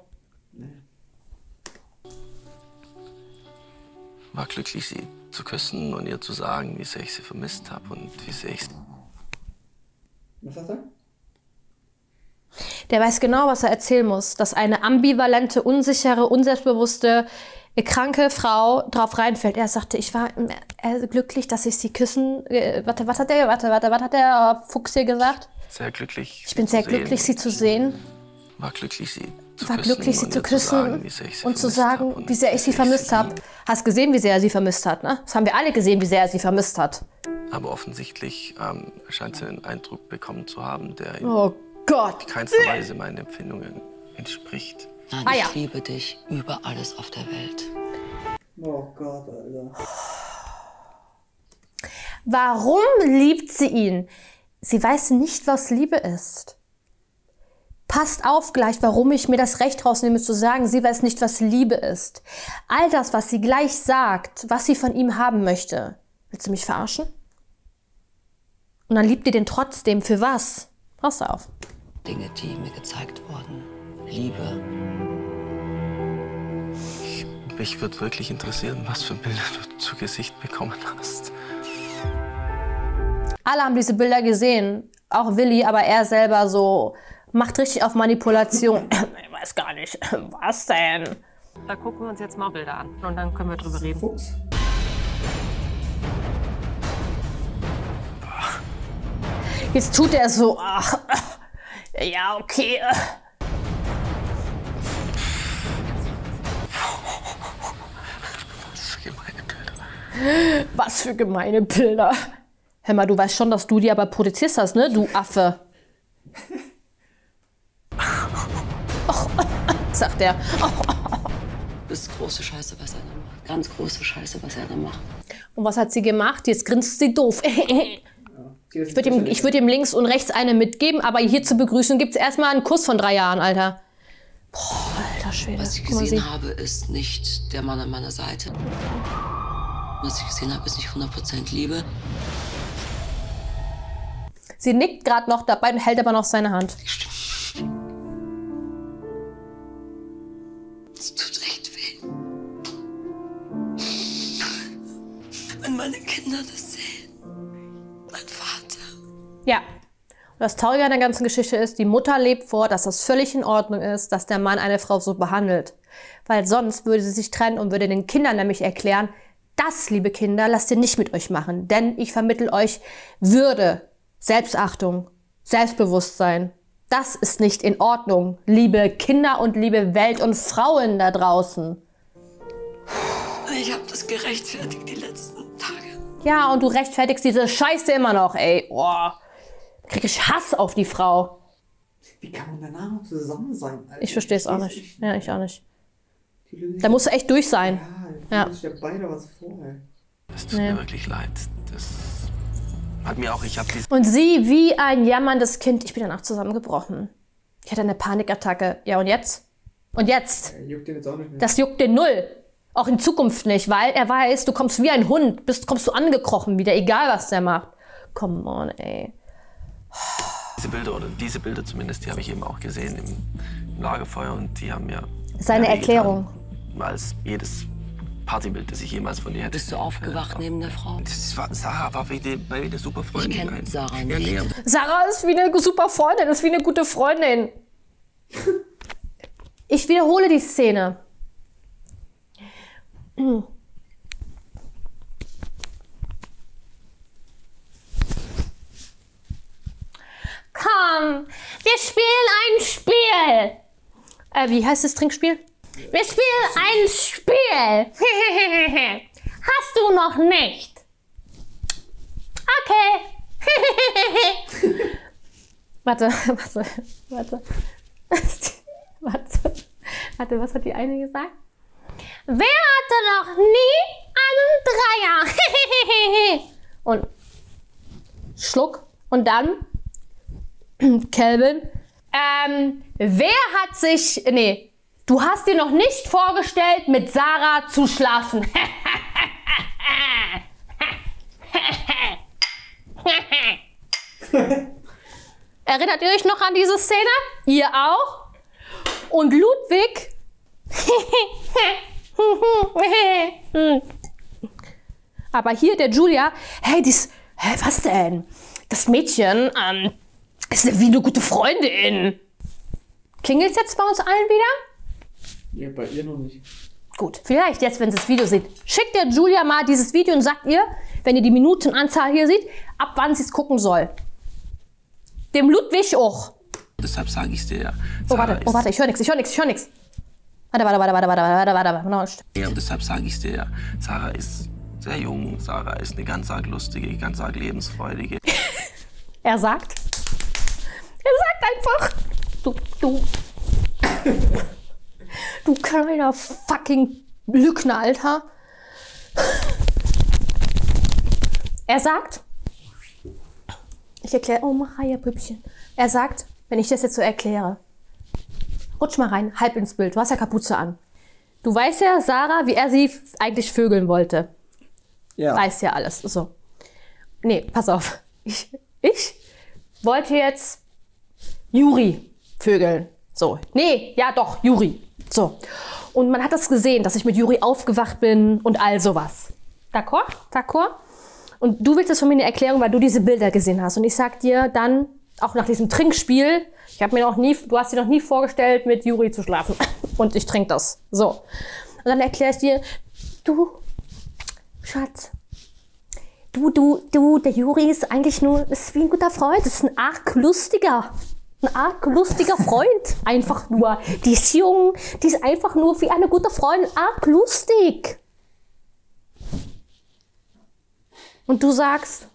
Speaker 7: war glücklich, sie zu küssen und ihr zu sagen, wie sehr ich sie vermisst habe und wie sehr ich...
Speaker 2: Was sagt er?
Speaker 1: Der weiß genau, was er erzählen muss. Dass eine ambivalente, unsichere, unselbstbewusste, kranke Frau drauf reinfällt. Er sagte, ich war glücklich, dass ich sie küssen... was hat der Fuchs hier gesagt?
Speaker 7: Sehr glücklich.
Speaker 1: Ich bin sehr glücklich, sie zu sehen.
Speaker 7: War glücklich, sie zu
Speaker 1: glücklich, sie
Speaker 7: und
Speaker 1: zu
Speaker 7: ihr
Speaker 1: küssen
Speaker 7: sagen, wie sehr ich sie
Speaker 1: und zu
Speaker 7: vermisst
Speaker 1: sagen,
Speaker 7: hab und
Speaker 1: wie sehr ich sie vermisst habe. Hast gesehen, wie sehr er sie vermisst hat, ne? Das haben wir alle gesehen, wie sehr er sie vermisst hat.
Speaker 7: Aber offensichtlich scheint sie einen Eindruck bekommen zu haben, der in
Speaker 1: Oh Gott.
Speaker 7: keinster Weise meinen Empfindungen entspricht.
Speaker 12: Nein, ich liebe dich über alles auf der Welt.
Speaker 2: Oh Gott, Alter.
Speaker 1: Warum liebt sie ihn? Sie weiß nicht, was Liebe ist. Passt auf gleich, warum ich mir das Recht rausnehme zu sagen, sie weiß nicht, was Liebe ist. All das, was sie gleich sagt, was sie von ihm haben möchte. Willst du mich verarschen? Und dann liebt ihr den trotzdem. Für was? Pass auf.
Speaker 12: Dinge, die mir gezeigt wurden. Liebe.
Speaker 7: Mich würde wirklich interessieren, was für Bilder du zu Gesicht bekommen hast.
Speaker 1: Alle haben diese Bilder gesehen. Auch Willi, aber er selber so macht richtig auf Manipulation. Ich weiß gar nicht. Was denn?
Speaker 4: Da gucken wir uns jetzt mal Bilder an und dann können wir drüber reden.
Speaker 2: Fuchs.
Speaker 1: Jetzt tut er so, ach, ja, okay.
Speaker 7: Was für gemeine Bilder.
Speaker 1: Was für gemeine Bilder. Hör mal, du weißt schon, dass du die aber produzierst hast, ne, du Affe. Och, sagt er.
Speaker 12: Das ist große Scheiße, was er da macht. Ganz große Scheiße, was er da macht.
Speaker 1: Und was hat sie gemacht? Jetzt grinst sie doof. Ich würde ihm links und rechts eine mitgeben, aber hier zur Begrüßung gibt es erstmal einen Kuss von 3 Jahren, Alter. Boah, alter Schwede.
Speaker 12: Was ich gesehen habe, ist nicht der Mann an meiner Seite. Was ich gesehen habe, ist nicht 100% Liebe.
Speaker 1: Sie nickt gerade noch dabei und hält aber noch seine Hand.
Speaker 12: Es tut echt weh. Wenn meine Kinder das sehen. Mein Vater.
Speaker 1: Ja. Und das Traurige an der ganzen Geschichte ist, die Mutter lebt vor, dass das völlig in Ordnung ist, dass der Mann eine Frau so behandelt. Weil sonst würde sie sich trennen und würde den Kindern nämlich erklären, das, liebe Kinder, lasst ihr nicht mit euch machen. Denn ich vermittle euch Würde, Selbstachtung, Selbstbewusstsein. Das ist nicht in Ordnung, liebe Kinder und liebe Welt und Frauen da draußen.
Speaker 12: Ich habe das gerechtfertigt die letzten Tage.
Speaker 1: Ja, und du rechtfertigst diese Scheiße immer noch, ey. Boah, krieg ich Hass auf die Frau.
Speaker 2: Wie kann man danach noch zusammen sein, Alter?
Speaker 1: Ich verstehe es auch nicht. Ja, ich auch nicht. Da musst du echt durch sein.
Speaker 2: Ja, ich stelle beide was vor, ey.
Speaker 7: Es tut mir wirklich leid. Das hat mir auch,
Speaker 1: Und sie wie ein jammerndes Kind. Ich bin danach zusammengebrochen. Ich hatte eine Panikattacke. Ja, und jetzt? Und jetzt?
Speaker 2: Juckt den jetzt auch nicht mehr.
Speaker 1: Das juckt den null. Auch in Zukunft nicht, weil er weiß, du kommst wie ein Hund. Kommst du angekrochen wieder, egal was der macht. Come on, ey.
Speaker 7: Diese Bilder zumindest, die habe ich eben auch gesehen im Lagerfeuer und die haben mir...
Speaker 1: Seine Erklärung.
Speaker 7: Als jedes Partybild, das ich jemals von dir hätte.
Speaker 12: Bist du aufgewacht neben der Frau?
Speaker 7: Sarah war wie eine super Freundin.
Speaker 12: Ich kenne Sarah nicht.
Speaker 1: Sarah ist wie eine super Freundin, ist wie eine gute Freundin. Ich wiederhole die Szene. Komm, wir spielen ein Spiel. Wie heißt das Trinkspiel? Wir spielen ein Spiel. Hast du noch nicht? Okay. Warte, was hat die eine gesagt? Wer hatte noch nie einen Dreier? Und Schluck und dann Kelvin. Wer hat sich... Nee, du hast dir noch nicht vorgestellt, mit Sarah zu schlafen. Erinnert ihr euch noch an diese Szene? Ihr auch? Und Ludwig... Aber hier der Julia, hey, was denn? Das Mädchen ist wie eine gute Freundin. Klingelt es jetzt bei uns allen wieder?
Speaker 2: Ja, bei ihr noch nicht.
Speaker 1: Gut, vielleicht jetzt, wenn sie das Video sieht. Schickt der Julia mal dieses Video und sagt ihr, wenn ihr die Minutenanzahl hier seht, ab wann sie es gucken soll. Dem Ludwig auch.
Speaker 7: deshalb sage ich dir ja.
Speaker 1: Oh, warte, ich höre nichts. Warte.
Speaker 7: Ja, und deshalb sage ich dir ja, Sarah ist sehr jung, Sarah ist eine ganz arg lustige, ganz arg lebensfreudige.
Speaker 1: Er sagt einfach, du kleiner fucking Lügner, Alter. Er sagt, ich erkläre, oh Maria Püppchen. Er sagt, wenn ich das jetzt so erkläre, rutsch mal rein, halb ins Bild, du hast ja Kapuze an. Du weißt ja, Sarah, wie er sie eigentlich vögeln wollte. Ja. Weißt ja alles, so. Nee, pass auf. Ich wollte jetzt Juri vögeln. So. Nee, ja doch, Juri. So. Und man hat das gesehen, dass ich mit Juri aufgewacht bin und all sowas. D'accord? D'accord? Und du willst es von mir eine Erklärung, weil du diese Bilder gesehen hast. Und ich sag dir dann, auch nach diesem Trinkspiel, du hast dir noch nie vorgestellt, mit Juri zu schlafen. Und ich trinke das. So. Und dann erkläre ich dir, du, Schatz, der Juri ist eigentlich ist wie ein guter Freund, ist ein arg lustiger Freund. Einfach nur. Die ist jung, die ist einfach nur wie eine gute Freundin, arg lustig. Und du sagst,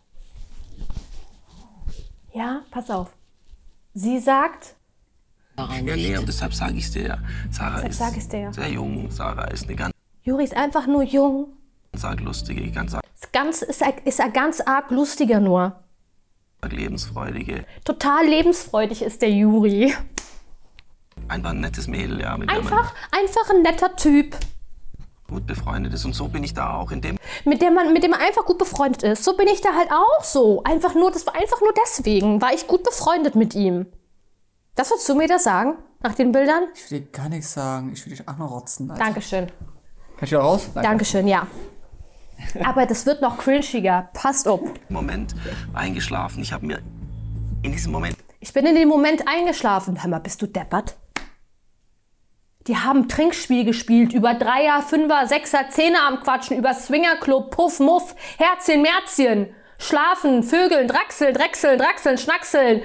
Speaker 1: ja, pass auf. Sie sagt,
Speaker 7: Ja, nee, und deshalb sage ich dir ja, Sarah ist sehr jung, Sarah ist eine ganz
Speaker 1: Juri ist einfach nur jung.
Speaker 7: arg lustige, ganz arg
Speaker 1: Ist ein ganz arg lustiger nur.
Speaker 7: lebensfreudige.
Speaker 1: Total lebensfreudig ist der Juri.
Speaker 7: Einfach ein nettes Mädel, ja.
Speaker 1: Einfach ein netter Typ.
Speaker 7: Gut befreundet ist. Und so bin ich da auch in dem.
Speaker 1: Mit dem man einfach gut befreundet ist. So bin ich da halt auch so. Das war einfach nur deswegen, war ich gut befreundet mit ihm. Das würdest du mir das sagen, nach den Bildern?
Speaker 2: Ich will dir gar nichts sagen. Ich will dich auch noch rotzen. Alter.
Speaker 1: Dankeschön.
Speaker 2: Kann ich wieder raus? Danke.
Speaker 1: Dankeschön, ja. Aber das wird noch cringiger. Passt auf.
Speaker 7: Moment eingeschlafen. Ich habe mir in diesem Moment.
Speaker 1: Ich bin in dem Moment eingeschlafen. Hör mal, bist du deppert? Die haben Trinkspiel gespielt, über 3er, 5er, 6er, 10er am Quatschen, über Swingerclub, Puff, Muff, Herzchen, Märzchen, Schlafen, Vögeln, Draxeln, Schnackseln.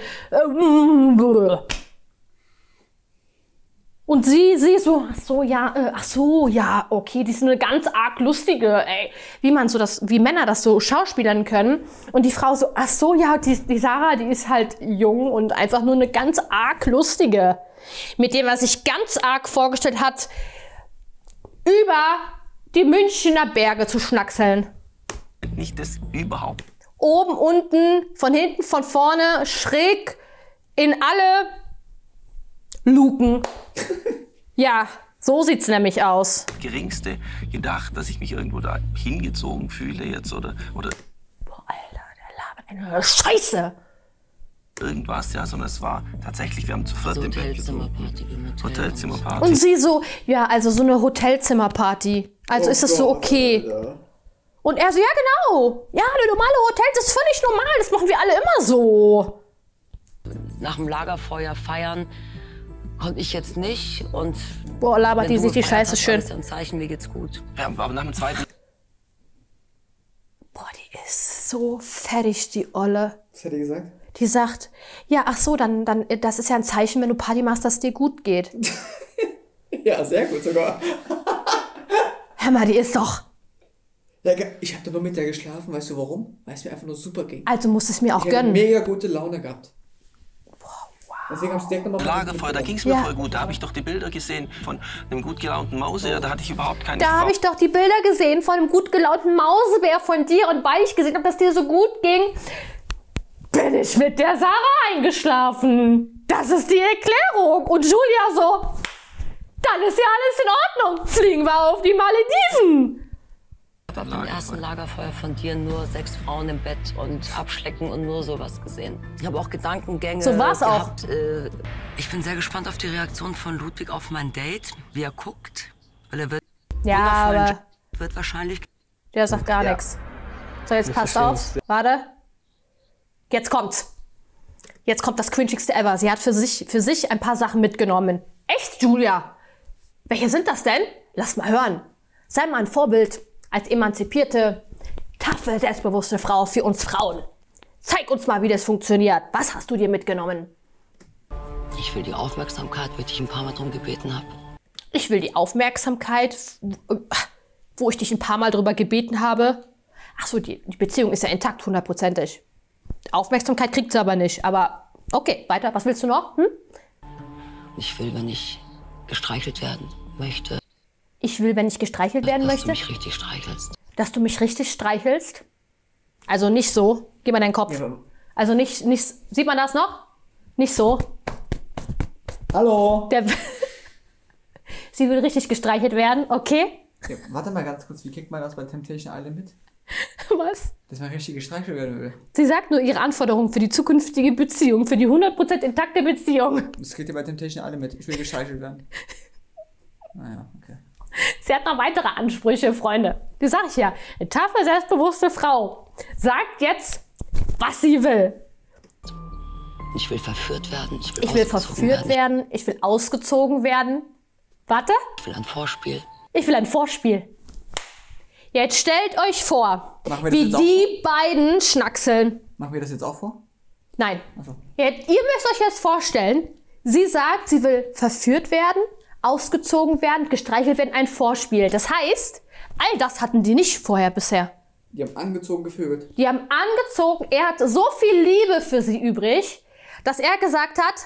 Speaker 1: Und sie so, ach so, ja, okay, die ist eine ganz arg lustige, ey. Wie Männer das so schauspielern können. Und die Frau so, ach so, ja, die Sarah, die ist halt jung und einfach nur eine ganz arg lustige. Mit dem, was sich ganz arg vorgestellt hat, über die Münchner Berge zu schnackseln.
Speaker 7: Nicht das überhaupt.
Speaker 1: Oben, unten, von hinten, von vorne, schräg in alle Luken. Ja, so sieht's nämlich aus.
Speaker 7: Geringste gedacht, dass ich mich irgendwo da hingezogen fühle jetzt oder.
Speaker 1: Boah, Alter, der labert eine Scheiße.
Speaker 7: Irgendwas, ja, sondern es war tatsächlich, wir haben zu viert im Bett getrunken. Hotelzimmerparty.
Speaker 1: Und sie so, ja, also so eine Hotelzimmerparty. Also ist das so okay. Alter. Und er so, ja genau. Ja, eine normale Hotel, das ist völlig normal. Das machen wir alle immer so.
Speaker 12: Nach dem Lagerfeuer feiern konnte ich jetzt nicht. Und
Speaker 1: boah, labert die sich die Scheiße schön.
Speaker 12: Das ist ein Zeichen, mir geht's gut.
Speaker 7: Ja, aber nach dem zweiten.
Speaker 1: Boah, die ist so fertig, die Olle.
Speaker 2: Was hat die gesagt?
Speaker 1: Die sagt, ja, ach so, dann, das ist ja ein Zeichen, wenn du Party machst, dass es dir gut geht.
Speaker 2: Ja, sehr gut sogar.
Speaker 1: Hör mal, die ist doch...
Speaker 2: Ja, ich habe da nur mit der geschlafen, weißt du warum? Weil es mir einfach nur super ging.
Speaker 1: Also musst es mir auch gönnen.
Speaker 2: Ich habe mega gute Laune gehabt.
Speaker 1: Boah, wow.
Speaker 2: Deswegen habe ich direkt nochmal...
Speaker 7: Lagerfeuer, da ging es mir voll gut. Da habe ich doch die Bilder gesehen von einem gut gelaunten Mausebär. Da hatte ich überhaupt keine...
Speaker 1: Da habe ich doch die Bilder gesehen von einem gut gelaunten Mausebär von dir. Und weil ich gesehen habe, dass dir so gut ging... bin ich mit der Sarah eingeschlafen. Das ist die Erklärung. Und Julia so, dann ist ja alles in Ordnung. Fliegen wir auf die Malediven.
Speaker 12: Ich habe beim ersten Lagerfeuer von dir nur 6 Frauen im Bett und Abschlecken und nur sowas gesehen. Ich habe auch Gedankengänge
Speaker 1: so war's
Speaker 12: gehabt. Auch. Ich bin sehr gespannt auf die Reaktion von Ludwig auf mein Date, wie er guckt. Weil er wird wahrscheinlich...
Speaker 1: Der sagt gar nichts. So, jetzt passt auf. Warte. Jetzt kommt's. Jetzt kommt das cringigste ever. Sie hat für sich ein paar Sachen mitgenommen. Echt, Julia? Welche sind das denn? Lass mal hören. Sei mal ein Vorbild als emanzipierte, taffe, selbstbewusste Frau für uns Frauen. Zeig uns mal, wie das funktioniert. Was hast du dir mitgenommen?
Speaker 12: Ich Ich will die Aufmerksamkeit, wie ich dich ein paar Mal drum gebeten habe.
Speaker 1: Ich will die Aufmerksamkeit, wo ich dich ein paar Mal drüber gebeten habe. Ach so, die Beziehung ist ja intakt, 100%. Aufmerksamkeit kriegt sie aber nicht. Aber okay, weiter. Was willst du noch?
Speaker 12: Ich will, wenn ich gestreichelt werden möchte.
Speaker 1: Ich will, wenn ich gestreichelt werden möchte.
Speaker 12: Dass du mich richtig streichelst.
Speaker 1: Dass du mich richtig streichelst? Also nicht so. Gib mal deinen Kopf. Ja. Also nicht. Sieht man das noch? Nicht so.
Speaker 2: Hallo.
Speaker 1: Sie will richtig gestreichelt werden, okay?
Speaker 2: Ja, warte mal ganz kurz, wie kriegt man das bei Temptation Island mit?
Speaker 1: Was?
Speaker 2: Dass man richtig gestreichelt werden will.
Speaker 1: Sie sagt nur ihre Anforderungen für die zukünftige Beziehung, für die 100% intakte Beziehung.
Speaker 2: Das kriegt ihr bei Temptation Island mit. Ich will gestreichelt werden. Naja, okay.
Speaker 1: Sie hat noch weitere Ansprüche, Freunde. Die sag ich ja. Eine taffe, selbstbewusste Frau sagt jetzt, was sie will.
Speaker 12: Ich will verführt werden.
Speaker 1: Ich will verführt werden. Ich will ausgezogen werden. Warte.
Speaker 12: Ich will ein Vorspiel.
Speaker 1: Ich will ein Vorspiel. Jetzt stellt euch vor, wie die beiden schnackseln.
Speaker 2: Machen wir das jetzt auch vor?
Speaker 1: Nein. Also. Ihr müsst euch jetzt vorstellen, sie sagt, sie will verführt werden, ausgezogen werden, gestreichelt werden, ein Vorspiel. Das heißt, all das hatten die nicht vorher bisher.
Speaker 2: Die haben angezogen geführt.
Speaker 1: Die haben angezogen. Er hat so viel Liebe für sie übrig, dass er gesagt hat,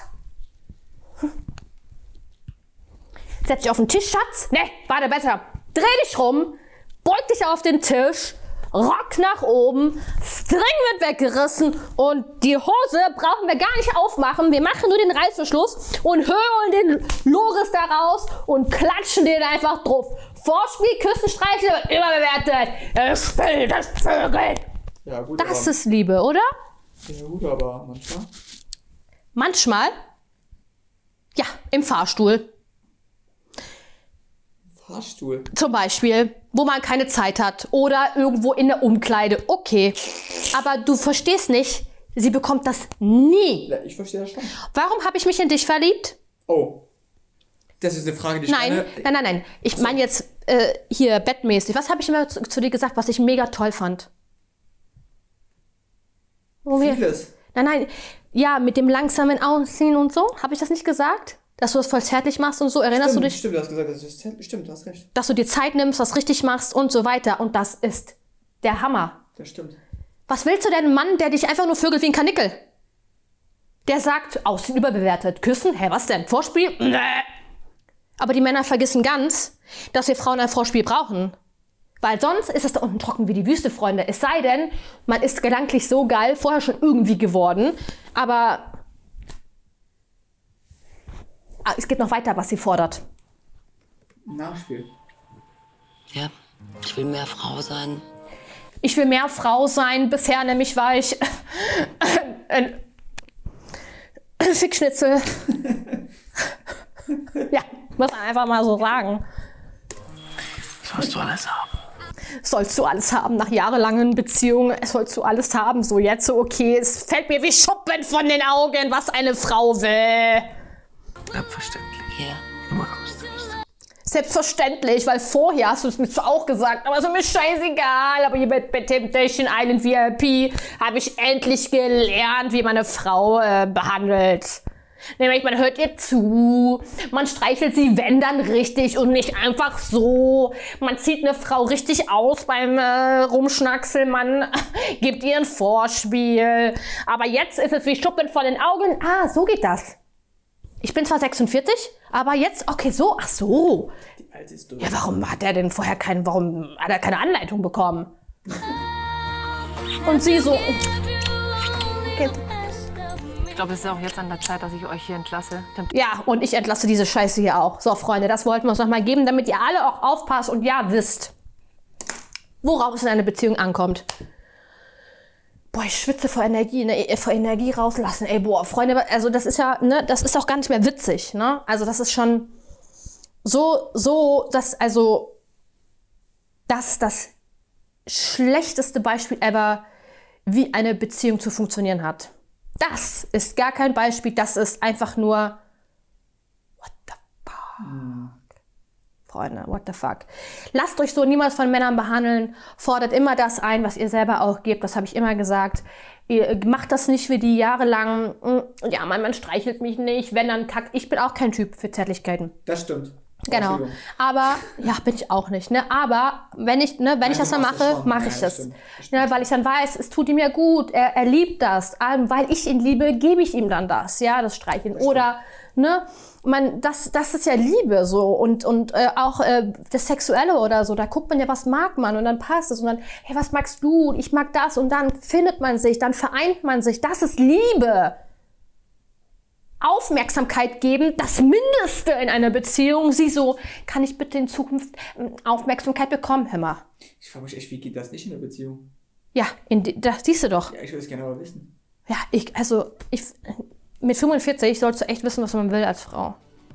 Speaker 1: setz dich auf den Tisch, Schatz. Ne, warte, besser. Dreh dich rum, beug dich auf den Tisch, Rock nach oben, String wird weggerissen und die Hose brauchen wir gar nicht aufmachen. Wir machen nur den Reißverschluss und holen den Loris da raus und klatschen den einfach drauf. Vorspiel, Küssenstreiche wird überbewertet. Ich will das Vögel.
Speaker 2: Ja, gut,
Speaker 1: das ist Liebe, oder?
Speaker 2: Ja gut, aber manchmal.
Speaker 1: Manchmal? Ja, im Fahrstuhl.
Speaker 2: Fahrstuhl?
Speaker 1: Zum Beispiel, wo man keine Zeit hat oder irgendwo in der Umkleide. Okay, aber du verstehst nicht, sie bekommt das nie.
Speaker 2: Ja, ich verstehe das schon.
Speaker 1: Warum habe ich mich in dich verliebt?
Speaker 2: Oh, das ist eine Frage, die ich
Speaker 1: Nein. Ich meine jetzt hier bettmäßig. Was habe ich immer zu dir gesagt, was ich mega toll fand?
Speaker 2: Vieles.
Speaker 1: Nein. Ja, mit dem langsamen Ausziehen und so. Habe ich das nicht gesagt? Dass du das voll zärtlich machst und so. Erinnerst du dich?
Speaker 2: Stimmt, du hast gesagt, das ist zärtlich. Stimmt, du hast recht.
Speaker 1: Dass du dir Zeit nimmst, was richtig machst und so weiter. Und das ist der Hammer.
Speaker 2: Das stimmt.
Speaker 1: Was willst du denn, einen Mann, der dich einfach nur vögelt wie ein Kanickel? Der sagt, Aussehen überbewertet. Küssen? Hä, was denn? Vorspiel? Nee. Aber die Männer vergessen ganz, dass wir Frauen ein Vorspiel brauchen. Weil sonst ist es da unten trocken wie die Wüste, Freunde. Es sei denn, man ist gedanklich so geil, vorher schon irgendwie geworden. Aber es geht noch weiter, was sie fordert.
Speaker 2: Nachspiel.
Speaker 12: Ja, ich will mehr Frau sein.
Speaker 1: Ich will mehr Frau sein. Bisher nämlich war ich ein Fickschnitzel. Ja, muss man einfach mal so sagen.
Speaker 12: Sollst du alles haben.
Speaker 1: Sollst du alles haben, nach jahrelangen Beziehungen, sollst du alles haben, so jetzt so okay, es fällt mir wie Schuppen von den Augen, was eine Frau will.
Speaker 12: Selbstverständlich. Ja. Immer raus damit.
Speaker 1: Selbstverständlich, weil vorher hast du es mir zwar auch gesagt, aber ist mir scheißegal, aber hier bei Temptation Island VIP habe ich endlich gelernt, wie man eine Frau behandelt. Nämlich, man hört ihr zu, man streichelt sie, wenn dann richtig und nicht einfach so. Man zieht eine Frau richtig aus beim Rumschnackseln, man gibt ihr ein Vorspiel. Aber jetzt ist es wie Schuppen von den Augen. Ah, so geht das. Ich bin zwar 46, aber jetzt, okay, so, ach so.
Speaker 2: Die Alte ist durch.
Speaker 1: Ja, warum hat er denn vorher warum hat er keine Anleitung bekommen? Und sie so. Okay.
Speaker 4: Ich glaube, es ist auch jetzt an der Zeit, dass ich euch hier entlasse.
Speaker 1: Ja, und ich entlasse diese Scheiße hier auch. So, Freunde, das wollten wir uns nochmal geben, damit ihr alle auch aufpasst und ja wisst, worauf es in einer Beziehung ankommt. Boah, ich schwitze vor Energie, ne? Vor Energie rauslassen. Ey, boah, Freunde, also das ist ja, ne, das ist auch gar nicht mehr witzig, ne? Also das ist schon das ist das schlechteste Beispiel ever, wie eine Beziehung zu funktionieren hat. Das ist gar kein Beispiel, das ist einfach nur what the fuck. Freunde, what the fuck. Lasst euch so niemals von Männern behandeln. Fordert immer das ein, was ihr selber auch gebt. Das habe ich immer gesagt. Ihr macht das nicht wie die jahrelang. Ja, mein Mann streichelt mich nicht. Wenn, dann kackt. Ich bin auch kein Typ für Zärtlichkeiten.
Speaker 2: Das stimmt.
Speaker 1: Genau. Aber, ja, bin ich auch nicht. Ne? Aber wenn ich das dann mache, mache ich das. Ne, weil ich dann weiß, es tut ihm ja gut. Er liebt das. Weil ich ihn liebe, gebe ich ihm dann das. Ja, das Streicheln. Oder, ne? Das ist ja Liebe so und auch das Sexuelle oder so, da guckt man ja, was mag man und dann passt es und dann, hey, was magst du? Ich mag das und dann findet man sich, dann vereint man sich, das ist Liebe. Aufmerksamkeit geben, das Mindeste in einer Beziehung. Sie so, kann ich bitte in Zukunft Aufmerksamkeit bekommen? Hör mal.
Speaker 2: Ich frage mich echt, wie geht das nicht in der Beziehung?
Speaker 1: Ja, das siehst du doch.
Speaker 2: Ja, ich will es gerne aber wissen.
Speaker 1: Ja, mit 45 sollst du echt wissen, was man will als Frau.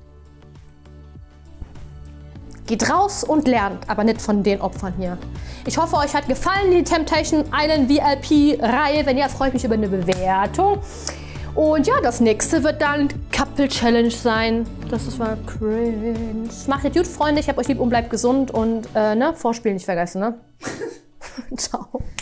Speaker 1: Geht raus und lernt, aber nicht von den Opfern hier. Ich hoffe, euch hat gefallen die Temptation Island VIP-Reihe. Wenn ja, freue ich mich über eine Bewertung. Und ja, das nächste wird dann Couple Challenge sein. Das war cringe. Macht es gut, Freunde. Ich hab euch lieb und bleibt gesund. Und Vorspielen nicht vergessen, ne? Ciao.